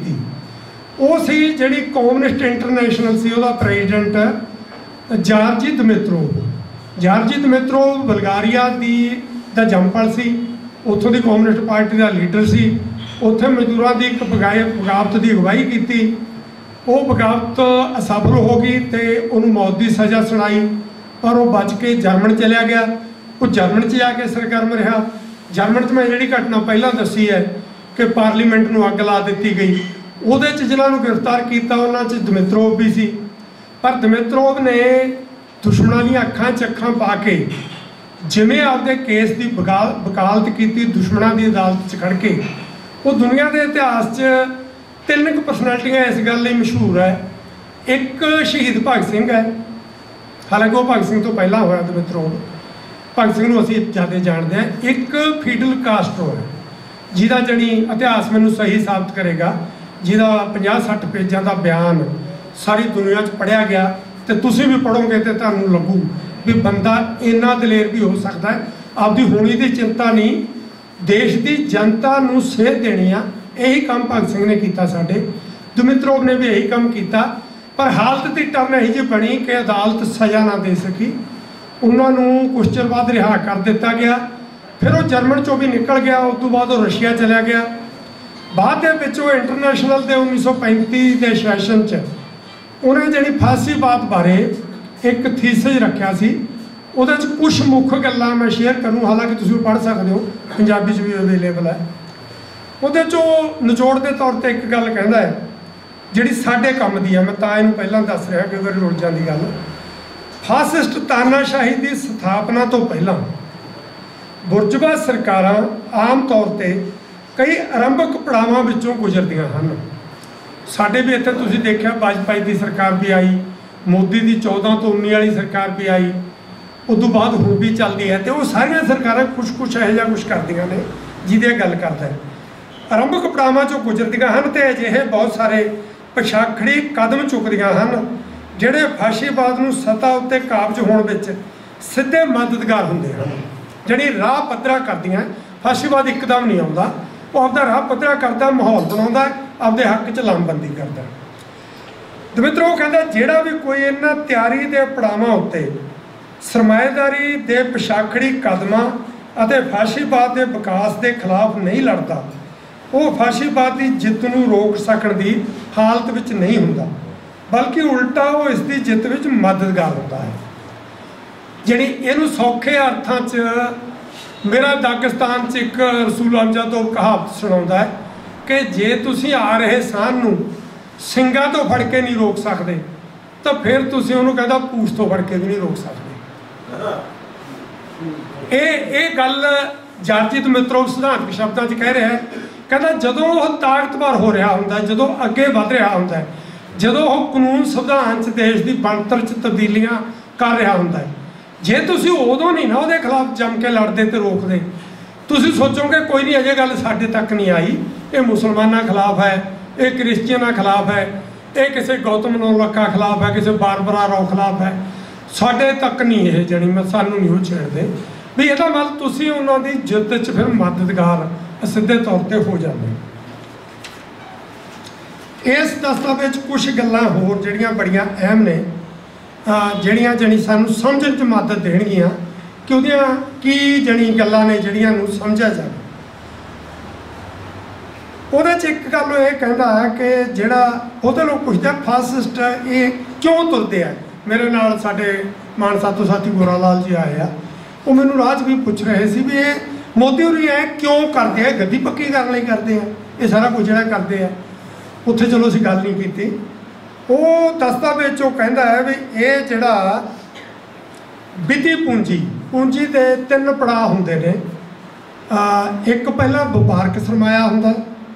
वो सी जिहड़ी कम्युनिस्ट इंटरनेशनल सी, उहदा president George Dimitrov. George Dimitrov Bulgaria दी दा जंपल सी, उत्थों की कम्युनिस्ट पार्टी का लीडर सी। उत्थे मजदूरों की एक बगावत की अगवाई की, वो बगावत असफल हो गई तो उन्होंने मौत की सज़ा सुनाई, पर वो बच के जर्मन चलिया गया। वो जर्मन च जाके सरगर्म रहा। जर्मन च मैं जी घटना पहला दसी है कि पार्लीमेंट में अग ला दी गई, वो जिन्होंने गिरफ्तार किया उन्होंने दिमित्रोव भी सी। पर दिमित्रोव ने दुश्मनों दी अखां च अखां पा के जिमें आपके केस की वकालत की, दुश्मनों की अदालत च खड़ के, वो दुनिया के इतिहास च 3 परसनैलिटियां इस गल लई मशहूर है। एक शहीद भगत सिंह है, हालांकि वो भगत सिंह तो पहला होया दिमित्रोव, भगत सिंह असीं ज़्यादा जानते हैं। एक फिडल कास्ट्रो है जिहदा जणी इतिहास मैनूं सही साबित करेगा, जिहदा 50-60 पेजां का बयान सारी दुनिया च पढ़िया गया, तो तुसीं भी पढ़ोगे तो तुहानूं लगू भी बंदा इन्ना दलेर भी हो सकता है। आपकी होनी की चिंता नहीं, देश की जनता नूं सेध देनी आ, यही काम भगत सिंह ने किया। साडे दिमित्रोव ने भी यही काम किया, पर हालत की टर्न यही जी बनी कि अदालत सज़ा ना दे सकी, उन्होंने कुछ चिर बाद रिहा कर दिता गया। फिर वो जर्मन चों भी निकल गया, उस तो बाद वो रशिया चलिया गया। बाद वो इंटरनेशनल के 1935 के सैशन च उन्हें जी फांसीवाद बारे एक थीसिस रखा सी। उहदे च कुछ मुख्य गल्लां मैं शेयर करूँ, हालांकि तुसीं पढ़ सकते हो, पंजाबी च भी अवेलेबल है। उहदे चों निचोड़ के तौर पर एक गल कहता है जिहड़ी साडे काम दी है, मैं तां इहनूं पहलां दस रहा कि अगर रुड़ जांदी गल। फासिस्ट तानाशाही की स्थापना तो पहलां बुरजवा सरकारां आम तौर पर कई आरंभक पड़ावां विचों गुजरदियां हन। साडे भी इत्थे तुसीं देखिया वाजपेयी की सरकार भी आई, मोदी की 14 तो 19 वाली सरकार भी आई, उदों बाद हुण भी चलती है। तो वो सारिया सरकारां कुछ इहो जिहा कुछ करदियां ने जिहदी गल करदा है। आरंभक पड़ावां चों गुजरदियां हन ते अजिहे बहुत सारे पछाखड़ी कदम चुकदियां हन जिहड़े फाशीवाद नूं सत्ता उत्ते काबज होण विच सिद्धे मददगार हुंदे हन। जिहड़ी राह पੱਧਰਾ करदियां, फाशीवाद एकदम नहीं आउंदा, वो आपदा राह पੱਧरा करदा, माहौल बनाउंदा, आपदे हक च लामबंदी करदा। दिमित्रोव कहंदा जिहड़ा भी कोई इन्हां तैयारी दे पड़ावां उत्ते सरमाएदारी दे पछाखड़ी कदमां अते फाशीवाद के विकास के खिलाफ नहीं लड़ता, ਉਹ ਫਾਸ਼ੀਵਾਦ ਦੀ ਜਿੱਤ ਨੂੰ ਰੋਕ ਸਕਣ ਦੀ ਹਾਲਤ ਵਿੱਚ ਨਹੀਂ ਹੁੰਦਾ, ਬਲਕਿ ਉਲਟਾ ਉਹ ਇਸ ਦੀ ਜਿੱਤ ਵਿੱਚ ਮਦਦਗਾਰ ਹੁੰਦਾ ਹੈ। ਜਿਹੜੀ ਇਹਨੂੰ ਸੌਖੇ ਅਰਥਾਂ 'ਚ ਮੇਰਾ ਦਾਗਿਸਤਾਨ 'ਚ ਇੱਕ ਰਸੂਲ ਅਮਜਦ ਤੋਂ ਕਹਾਵਤ ਸੁਣਾਉਂਦਾ ਹੈ ਕਿ ਜੇ ਤੁਸੀਂ ਆ ਰਹੇ ਸਾਹ ਨੂੰ ਸਿੰਘਾਂ ਤੋਂ ਫੜ ਕੇ ਨਹੀਂ ਰੋਕ ਸਕਦੇ ਤਾਂ ਫਿਰ ਤੁਸੀਂ ਉਹਨੂੰ ਕਹਿੰਦਾ ਪੂਛ ਤੋਂ ਫੜ ਕੇ ਵੀ ਨਹੀਂ ਰੋਕ ਸਕਦੇ। ਇਹ ਗੱਲ ਜਰਜੀਤ ਮਿੱਤਰੋ ਸਿਧਾਂਤਕ ਸ਼ਬਦਾਂ 'ਚ ਕਹਿ ਰਿਹਾ ਹੈ, ਕਹਿੰਦਾ ਜਦੋਂ ਉਹ ਤਾਕਤਵਰ ਹੋ ਰਿਹਾ ਹੁੰਦਾ, ਜਦੋਂ ਅੱਗੇ ਵੱਧ ਰਿਹਾ ਹੁੰਦਾ, ਜਦੋਂ ਉਹ ਕਾਨੂੰਨ ਸੰਵਿਧਾਨ 'ਚ ਦੇਸ਼ ਦੀ ਬਣਤਰ 'ਚ ਤਬਦੀਲੀਆਂ ਕਰ ਰਿਹਾ ਹੁੰਦਾ ਹੈ, ਜੇ ਤੁਸੀਂ ਉਦੋਂ ਨਹੀਂ ਨਾ ਉਹਦੇ ਖਿਲਾਫ ਜੰਮ ਕੇ ਲੜਦੇ ਤੇ ਰੋਕਦੇ, ਤੁਸੀਂ ਸੋਚੋਗੇ ਕੋਈ ਨਹੀਂ ਅਜੇ ਗੱਲ ਸਾਡੇ ਤੱਕ ਨਹੀਂ ਆਈ, ਇਹ ਮੁਸਲਮਾਨਾਂ ਖਿਲਾਫ ਹੈ, ਇਹ ਕ੍ਰਿਸਚੀਅਨਾਂ ਖਿਲਾਫ ਹੈ, ਇਹ ਕਿਸੇ ਗੌਤਮ ਨੌਲਖਾ ਖਿਲਾਫ ਹੈ, ਕਿਸੇ ਬਾਰਬਰਾ ਰਾਓ ਖਿਲਾਫ ਹੈ, ਸਾਡੇ ਤੱਕ ਨਹੀਂ ਇਹ ਜਣੀ ਮੈਂ ਸਾਨੂੰ ਨਹੀਂ ਉਹ ਛੇੜਦੇ। ਵੀ ਇਹਦਾ ਮਤਲਬ ਤੁਸੀਂ ਉਹਨਾਂ ਦੀ ਜਿੱਤ 'ਚ ਫਿਰ ਮਦਦਗਾਰ ਸਿੱਧੇ ਤੌਰ ਤੇ ਹੋ ਜਾਂਦੇ। ਇਸ ਦਸਤਾਵੇਜ਼ ਕੁਝ ਗੱਲਾਂ ਹੋਰ ਜਿਹੜੀਆਂ ਬੜੀਆਂ ਅਹਿਮ ਨੇ, ਜਿਹੜੀਆਂ ਜਣੀ ਸਾਨੂੰ ਸਮਝਣ 'ਚ ਮਦਦ ਦੇਣਗੀਆਂ ਕਿ ਉਹਦੀਆਂ ਕੀ ਜਣੀ ਗੱਲਾਂ ਨੇ ਜਿਹੜੀਆਂ ਨੂੰ ਸਮਝਿਆ ਜਾਵੇ। ਉਹਦੇ 'ਚ ਇੱਕ ਗੱਲ ਇਹ ਕਹਿੰਦਾ ਹੈ ਕਿ ਜਿਹੜਾ ਉਹਦੇ ਲੋਕ ਪੁੱਛਦਾ ਫਾਸਿਸਟ ਇਹ ਕਿਉਂ ਤੁਰਦੇ ਆ। ਮੇਰੇ ਨਾਲ ਸਾਡੇ ਮਾਨਸਾ ਤੋਂ ਸਾਥੀ ਗੋਰਾ ਲਾਲ ਜੀ ਆਏ ਆ, ਉਹ ਮੈਨੂੰ ਰਾਜ ਵੀ ਪੁੱਛ ਰਹੇ ਸੀ ਵੀ ਇਹ ਮੋਦੀ ਹੋਰੀ ਇਹ ਕਿਉਂ ਕਰਦੇ ਆ, ਗੱਦੀ ਪੱਕੀ ਕਰਨ ਲਈ ਕਰਦੇ ਆ ਇਹ ਸਾਰਾ ਕੁਝ ਜਿਹੜਾ ਕਰਦੇ ਆ। ਉੱਥੇ ਚਲੋ ਅਸੀਂ ਗੱਲ ਨਹੀਂ ਕੀਤੀ। ਉਹ ਦਸਤਾਵੇਜ਼ 'ਚੋਂ ਕਹਿੰਦਾ ਹੈ ਵੀ ਇਹ ਜਿਹੜਾ ਵਿੱਤੀ ਪੂੰਜੀ ਦੇ 3 ਪੜਾਅ ਹੁੰਦੇ ਨੇ। ਇੱਕ ਪਹਿਲਾਂ ਵਪਾਰਕ ਸਰਮਾਇਆ ਹੁੰਦਾ,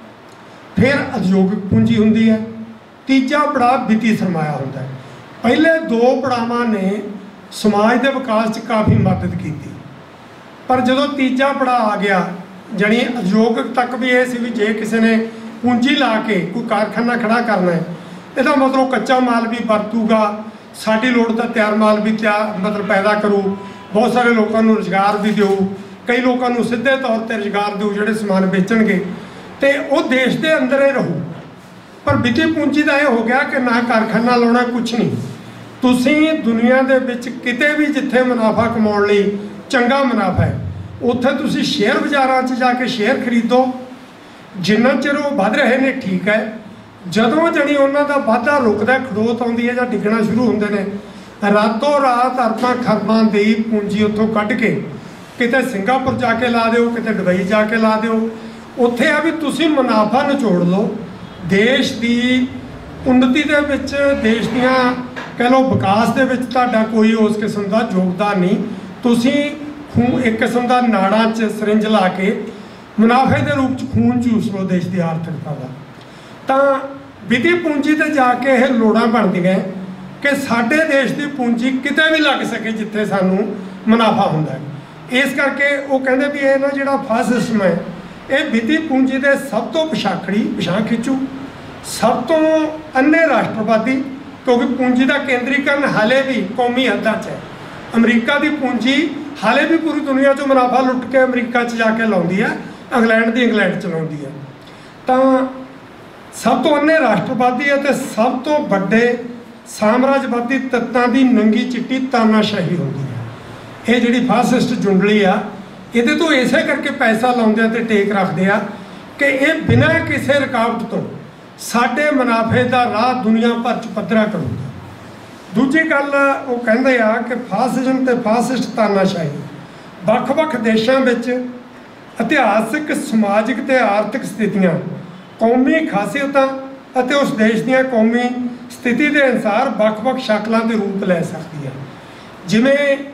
ਫਿਰ ਉਦਯੋਗਿਕ ਪੂੰਜੀ ਹੁੰਦੀ ਹੈ, ਤੀਜਾ ਪੜਾਅ ਵਿੱਤੀ ਸਰਮਾਇਆ ਹੁੰਦਾ ਹੈ। ਪਹਿਲੇ 2 ਪੜਾਵਾਂ ਨੇ ਸਮਾਜ ਦੇ ਵਿਕਾਸ 'ਚ ਕਾਫੀ ਮਦਦ ਕੀਤੀ, ਪਰ ਜਦੋਂ ਤੀਜਾ ਪੜਾਅ ਆ ਗਿਆ ਜਾਣੀ ਉਦਯੋਗਿਕ ਤੱਕ ਵੀ ਇਹ ਸੀ ਵੀ ਜੇ ਕਿਸੇ ਨੇ ਪੂੰਜੀ ਲਾ ਕੇ ਕੋਈ ਕਾਰਖਾਨਾ ਖੜਾ ਕਰਨਾ ਹੈ, ਇਹਦਾ ਮਤਲਬ ਕੱਚਾ ਮਾਲ ਵੀ ਵਰਤੂਗਾ, ਸਾਡੀ ਲੋੜ ਦਾ ਤਿਆਰ ਮਾਲ ਵੀ ਮਤਲਬ ਪੈਦਾ ਕਰੂ, ਬਹੁਤ ਸਾਰੇ ਲੋਕਾਂ ਨੂੰ ਰੁਜ਼ਗਾਰ ਵੀ ਦਿਓ, ਕਈ ਲੋਕਾਂ ਨੂੰ ਸਿੱਧੇ ਤੌਰ ਤੇ ਰੁਜ਼ਗਾਰ ਦਿਓ ਜਿਹੜੇ ਸਮਾਨ ਵੇਚਣਗੇ, ਤੇ ਉਹ ਦੇਸ਼ ਦੇ ਅੰਦਰ ਹੀ ਰਹੂ। ਪਰ ਵਿੱਤੀ ਪੂੰਜੀ ਦਾ ਇਹ ਹੋ ਗਿਆ ਕਿ ਨਾ ਕਾਰਖਾਨਾ ਲਾਉਣਾ, ਕੁਛ ਨਹੀਂ। ਤੁਸੀਂ ਦੁਨੀਆ ਦੇ ਵਿੱਚ ਕਿਤੇ ਵੀ ਜਿੱਥੇ ਮੁਨਾਫਾ ਕਮਾਉਣ ਲਈ ਚੰਗਾ ਮੁਨਾਫਾ ਹੈ, ਉੱਥੇ ਤੁਸੀਂ ਸ਼ੇਅਰ ਬਾਜ਼ਾਰਾਂ 'ਚ ਜਾ ਕੇ ਸ਼ੇਅਰ ਖਰੀਦੋ, ਜਿੰਨਾ ਚਿਰ ਉਹ ਵੱਧ ਰਹੇ ਨੇ ਠੀਕ ਹੈ। ਜਦੋਂ ਜਣੀ ਉਹਨਾਂ ਦਾ ਵਾਧਾ ਰੁਕਦਾ, ਖੜੋਤ ਆਉਂਦੀ ਹੈ ਜਾਂ ਡਿੱਗਣਾ ਸ਼ੁਰੂ ਹੁੰਦੇ ਨੇ, ਰਾਤੋਂ ਰਾਤ ਅਰਬਾਂ ਖਰਬਾਂ ਦੀ ਪੂੰਜੀ ਉੱਥੋਂ ਕੱਢ ਕੇ ਕਿਤੇ ਸਿੰਗਾਪੁਰ ਜਾ ਕੇ ਲਾ ਦਿਓ, ਕਿਤੇ ਦੁਬਈ ਜਾ ਕੇ ਲਾ ਦਿਓ। ਉੱਥੇ ਆ ਵੀ ਤੁਸੀਂ ਮੁਨਾਫਾ ਨਿਚੋੜ ਲਓ, ਦੇਸ਼ ਦੀ ਉન્નਤੀ ਦੇ ਵਿੱਚ, ਦੇਸ਼ ਦੀਆਂ ਕਹਿ ਲਓ ਵਿਕਾਸ ਦੇ ਵਿੱਚ ਤੁਹਾਡਾ ਕੋਈ ਉਸ ਕਿਸਮ ਦਾ ਯੋਗਦਾਨ ਨਹੀਂ। ਤੁਸੀਂ ਇੱਕ ਕਿਸਮ ਦਾ ਨਾੜਾਂ 'ਚ ਸਰਿੰਜ ਲਾ ਕੇ ਮੁਨਾਫੇ ਦੇ ਰੂਪ 'ਚ ਖੂਨ ਚੂਸ ਲਓ ਦੇਸ਼ ਦੀ ਆਰਥਿਕਤਾ ਦਾ। ਤਾਂ ਵਿੱਤੀ ਪੂੰਜੀ ਤੇ ਜਾ ਕੇ ਇਹ ਲੋੜਾਂ ਬਣਦੀਆਂ ਕਿ ਸਾਡੇ ਦੇਸ਼ ਦੀ ਪੂੰਜੀ ਕਿਤੇ ਵੀ ਲੱਗ ਸਕੇ ਜਿੱਥੇ ਸਾਨੂੰ ਮੁਨਾਫਾ ਹੁੰਦਾ ਹੈ। ਇਸ ਕਰਕੇ ਉਹ ਕਹਿੰਦੇ ਵੀ ਇਹ ਨਾ ਜਿਹੜਾ ਫਾਸਿਜ਼ਮ ਹੈ ਇਹ ਵਿੱਤੀ ਪੂੰਜੀ ਦੇ ਸਭ ਤੋਂ ਪਿਛਾਂਹ ਖਿੱਚੂ, ਸਭ ਤੋਂ ਅੰਨੇ ਰਾਸ਼ਟਰਵਾਦੀ, ਕਿਉਂਕਿ ਪੂੰਜੀ ਦਾ ਕੇਂਦਰੀਕਰਨ ਹਾਲੇ ਵੀ ਕੌਮੀ ਹੱਦਾਂ 'ਚ ਹੈ। ਅਮਰੀਕਾ ਦੀ ਪੂੰਜੀ ਹਾਲੇ ਵੀ ਪੂਰੀ ਦੁਨੀਆ 'ਚੋਂ ਮੁਨਾਫਾ ਲੁੱਟ ਕੇ ਅਮਰੀਕਾ 'ਚ ਜਾ ਕੇ ਲਾਉਂਦੀ ਹੈ, ਇੰਗਲੈਂਡ ਦੀ ਇੰਗਲੈਂਡ 'ਚ ਲਾਉਂਦੀ ਹੈ। ਤਾਂ ਸਭ ਤੋਂ ਅੰਨੇ ਰਾਸ਼ਟਰਵਾਦੀ ਅਤੇ ਸਭ ਤੋਂ ਵੱਡੇ ਸਾਮਰਾਜਵਾਦੀ ਤੱਤਾਂ ਦੀ ਨੰਗੀ ਚਿੱਟੀ ਤਾਨਾਸ਼ਾਹੀ ਹੁੰਦੀ ਹੈ। ਇਹ ਜਿਹੜੀ ਫਾਸਿਸਟ ਜੁੰਡਲੀ ਆ, ਇਹਦੇ ਤੋਂ ਇਸੇ ਕਰਕੇ ਪੈਸਾ ਲਾਉਂਦੇ ਆ ਤੇ ਟੇਕ ਰੱਖਦੇ ਆ ਕਿ ਇਹ ਬਿਨਾਂ ਕਿਸੇ ਰੁਕਾਵਟ ਤੋਂ ਸਾਡੇ ਮੁਨਾਫੇ ਦਾ ਰਾਹ ਦੁਨੀਆ ਭਰ 'ਚ ਪੱਧਰਾ ਕਰੂਗਾ। ਦੂਜੀ ਗੱਲ ਉਹ ਕਹਿੰਦੇ ਆ ਕਿ ਫਾਸਿਜ਼ਮ ਤੇ ਫਾਸਿਸਟ ਤਾਨਾਸ਼ਾਹੀ ਵੱਖ-ਵੱਖ ਦੇਸ਼ਾਂ ਵਿੱਚ ਇਤਿਹਾਸਕ, ਸਮਾਜਿਕ ਤੇ ਆਰਥਿਕ ਸਥਿਤੀਆਂ, ਕੌਮੀ ਖਾਸੀਅਤਾਂ ਅਤੇ ਉਸ ਦੇਸ਼ ਦੀਆਂ ਕੌਮੀ ਸਥਿਤੀ ਦੇ ਅਨੁਸਾਰ ਵੱਖ-ਵੱਖ ਸ਼ਕਲਾਂ ਦੇ ਰੂਪ ਲੈ ਸਕਦੀ ਹੈ। ਜਿਵੇਂ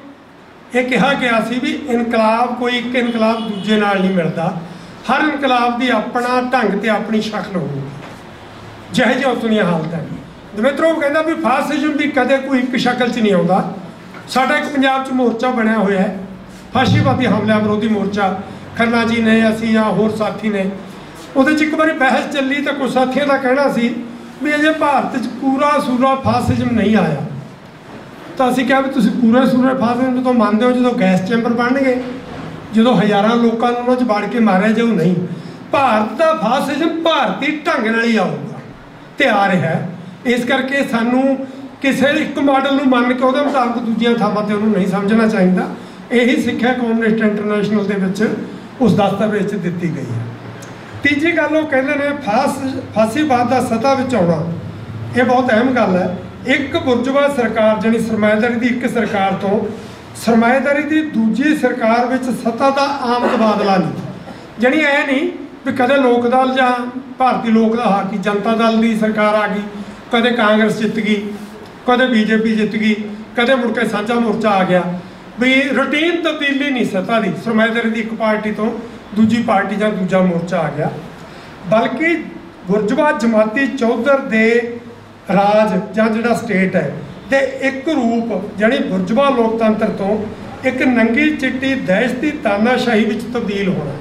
ਇਹ ਕਿਹਾ ਗਿਆ ਸੀ ਵੀ ਇਨਕਲਾਬ, ਕੋਈ ਇੱਕ ਇਨਕਲਾਬ ਦੂਜੇ ਨਾਲ ਨਹੀਂ ਮਿਲਦਾ, ਹਰ ਇਨਕਲਾਬ ਦੀ ਆਪਣਾ ਢੰਗ ਤੇ ਆਪਣੀ ਸ਼ਕਲ ਹੋਊਗੀ, ਜਿਹੇ ਜਿਹੇ ਉਸ ਦੀਆਂ ਹਾਲਤਾਂ ਨੇ। ਦਮਿਤਰੋਵ ਕਹਿੰਦਾ ਵੀ ਫਾਸਿਜ਼ਮ ਵੀ ਕਦੇ ਕੋਈ ਇੱਕ ਸ਼ਕਲ 'ਚ ਨਹੀਂ ਆਉਂਦਾ। ਸਾਡਾ ਇੱਕ ਪੰਜਾਬ 'ਚ ਮੋਰਚਾ ਬਣਿਆ ਹੋਇਆ ਹੈ, ਫਾਸ਼ੀਵਾਦੀ ਹਮਲਿਆਂ ਵਿਰੋਧੀ ਮੋਰਚਾ, ਖੰਨਾ ਜੀ ਨੇ, ਅਸੀਂ ਜਾਂ ਹੋਰ ਸਾਥੀ ਨੇ। ਉਹਦੇ 'ਚ ਇੱਕ ਵਾਰੀ ਬਹਿਸ ਚੱਲੀ ਤਾਂ ਕੁਝ ਸਾਥੀਆਂ ਦਾ ਕਹਿਣਾ ਸੀ ਵੀ ਅਜੇ ਭਾਰਤ 'ਚ ਪੂਰਾ ਸੂਰਾ ਫਾਸਿਜ਼ਮ ਨਹੀਂ ਆਇਆ। ਤਾਂ ਅਸੀਂ ਕਿਹਾ ਵੀ ਤੁਸੀਂ ਪੂਰੇ ਸੂਰੇ ਫਾਸਿਜ਼ਮ ਜਦੋਂ ਮੰਨਦੇ ਹੋ, ਜਦੋਂ ਗੈਸ ਚੈਂਬਰ ਬਣਨਗੇ, ਜਦੋਂ ਹਜ਼ਾਰਾਂ ਲੋਕਾਂ ਨੂੰ ਉਹਨਾਂ 'ਚ ਵੜ ਕੇ ਮਾਰਿਆ ਜਾਊ, ਨਹੀਂ। ਭਾਰਤ ਦਾ ਫਾਸਿਜ਼ਮ ਭਾਰਤੀ ਢੰਗ ਨਾਲ ਹੀ ਆਊਗਾ ਤੇ ਆ ਰਿਹਾ। ਇਸ ਕਰਕੇ ਸਾਨੂੰ ਕਿਸੇ ਇੱਕ ਮਾਡਲ ਨੂੰ ਮੰਨ ਕੇ ਉਹਦੇ ਮੁਤਾਬਕ ਦੂਜੀਆਂ ਥਾਵਾਂ 'ਤੇ ਉਹਨੂੰ ਨਹੀਂ ਸਮਝਣਾ ਚਾਹੀਦਾ। ਇਹੀ ਸਿੱਖਿਆ ਕਮਿਊਨਿਸਟ ਇੰਟਰਨੈਸ਼ਨਲ ਦੇ ਵਿੱਚ ਉਸ ਦਸਤਾਵੇਜ਼ 'ਚ ਦਿੱਤੀ ਗਈ ਹੈ। तीजी गल वो कहते हैं फासीवाद का सत्ता विच आउणा, ये बहुत अहम गल है। एक बुरजवा सरकार जानी सरमाएदारी की एक सरकार तो सरमाएदारी की दूजी सरकार विच सत्ता का आम तबादला नहीं, जानी ऐ नहीं भी कदे लोक दल जां भारतीय लोक दा हाकी जनता दल की सरकार आ गई, कदे कांग्रेस जित गई, कदे बीजेपी जित गई, कदे मुड़ के साझा मोर्चा आ गया। भी रूटीन तब्दीली नहीं सत्ता की, सरमाएदारी की एक पार्टी तो दूजी पार्टी जां दूजा मोर्चा आ गया, बल्कि बुरजवा जमाती चौधर दे राज जां जिहड़ा स्टेट है ते एक रूप जानी बुरजवा लोकतंत्र तो एक नंगी चिट्टी दहशती तानाशाही विच तब्दील होना।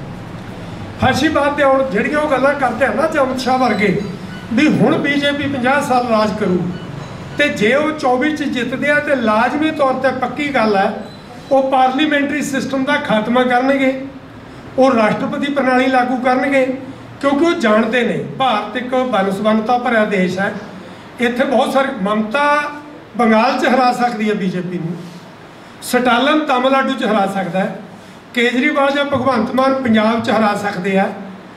फाशीवाद दे हुण जिहड़ियां वो गल्लां करदे हैं ना अमित शाह वर्गे भी हुण बीजेपी 50 साल राज करू, ते जे वो 24 च जितदे आ ते लाजमी तौर पर पक्की गल है वो पार्लीमेंटरी सिस्टम का खात्मा करनगे, वो राष्ट्रपति प्रणाली लागू करनगे, क्योंकि वो जानते ने भारत एक बनसबनता भरिया देश है। इत्थे बहुत सारे ममता बंगाल च हरा सकती है बीजेपी नूं, स्टालिन तमिलनाडु च हरा सकता है, केजरीवाल या भगवंत मान पंजाब च हरा सकते हैं,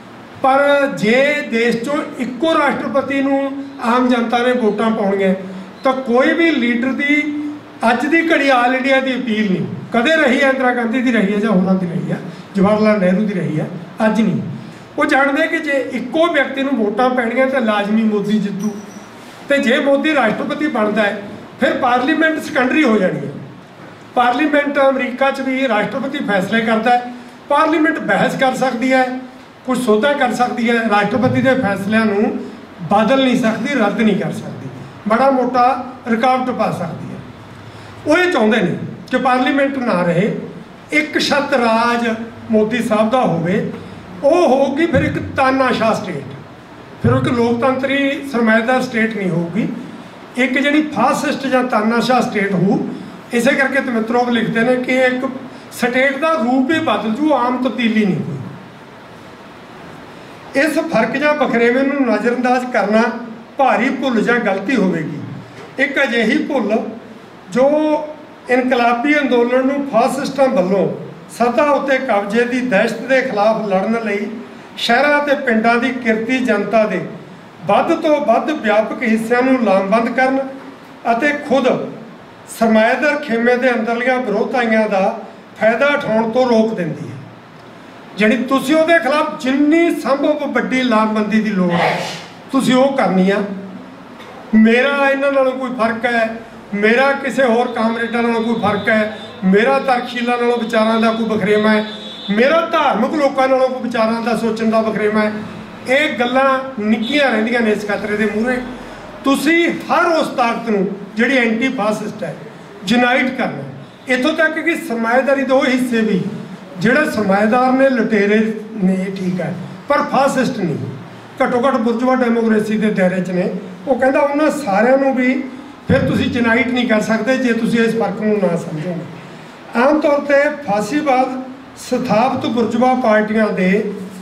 पर जे देश चों इक्को राष्ट्रपति नूं आम जनता ने वोटां पाउणीआं तो कोई भी लीडर की अज की घड़ी आल इंडिया की अपील नहीं कदे रही है, इंदिरा गांधी की रही है जां होरां दी रही है, जवाहर लाल नेहरू की रही है, अज नहीं। वो जानते कि जे इक्को व्यक्ति नूं वोटां पैणीआं तो लाजमी मोदी जितू, तो जे मोदी राष्ट्रपति बनता है फिर पार्लीमेंट सेकेंडरी हो जानी है। पार्लीमेंट अमरीका च भी राष्ट्रपति फैसले करता है, पार्लीमेंट बहस कर सकती है, कुछ सौदा कर सकती है, राष्ट्रपति के फैसलों नूं बदल नहीं सकती, रद्द नहीं कर सकती, बड़ा मोटा रुकावट पा सकती है। वो ये चाहते हैं कि पार्लीमेंट ना रहे, एक छत राज मोदी साहब का होवे, वो होगी फिर एक तानाशाह स्टेट, फिर एक लोकतंत्री सरमाएदार स्टेट नहीं होगी, एक जी फासिस्ट या तानाशाह स्टेट हो। इसे करके तो मित्रों लिखते हैं कि एक स्टेट का रूप ही बदल जू, आम तब्दीली नहीं हुई। इस फर्क या बखरेवे नूं नज़रअंदाज करना भारी भुल या गलती होगी। एक अजिही भुल जो इनकलाबी अंदोलन नूं फासिस्टां वल्लों सत्ता उत्ते कब्जे की दहशत के खिलाफ लड़न लई शहरां ते पिंडां दी किरती जनता दे वध तो वध व्यापक हिस्सिਆਂ ਨੂੰ ਲਾਮਬੰਦ ਕਰਨ ਅਤੇ खुद सरमाएदार खेमे के अंदरलियां विरोधताइयां का फायदा उठाउण तो रोक दिंदी है। जानी तुसीं उहदे खिलाफ जिन्नी संभव वड्डी लामबंदी की लोड़ है तुसीं ओह करनी आ। मेरा इन्हां नालों कोई फर्क है, मेरा किसी होर कामरेडां नालों कोई फर्क है, मेरा तरकशीलां नालों विचारां दा कोई बखरेवा है, मेरा धार्मिक लोकां नालों कोई विचारां दा सोचण दा बखरेवा है, ये गल्लां निक्कियां रहिंदियां ने इस खतरे दे मूहरे। तुसीं हर उस ताकत नूं जिहड़ी एंटी फासिस्ट है यूनाइट करना, इत्थों तक कि सरमाएदारी दे हिस्से भी जिहड़े सरमाएदार ने लुटेरे ने ठीक है पर फासिस्ट नहीं, घट्टो घट्ट बुरजवा डेमोक्रेसी के दायरे च ने। वो कहता उन्होंने सारिਆਂ भी फिर तुसीं यूनाइट नहीं कर सकते जे तुसीं इस फर्क को ना समझोगे। आम तौर पर फासीवाद स्थापित बुरजवा पार्टियां दे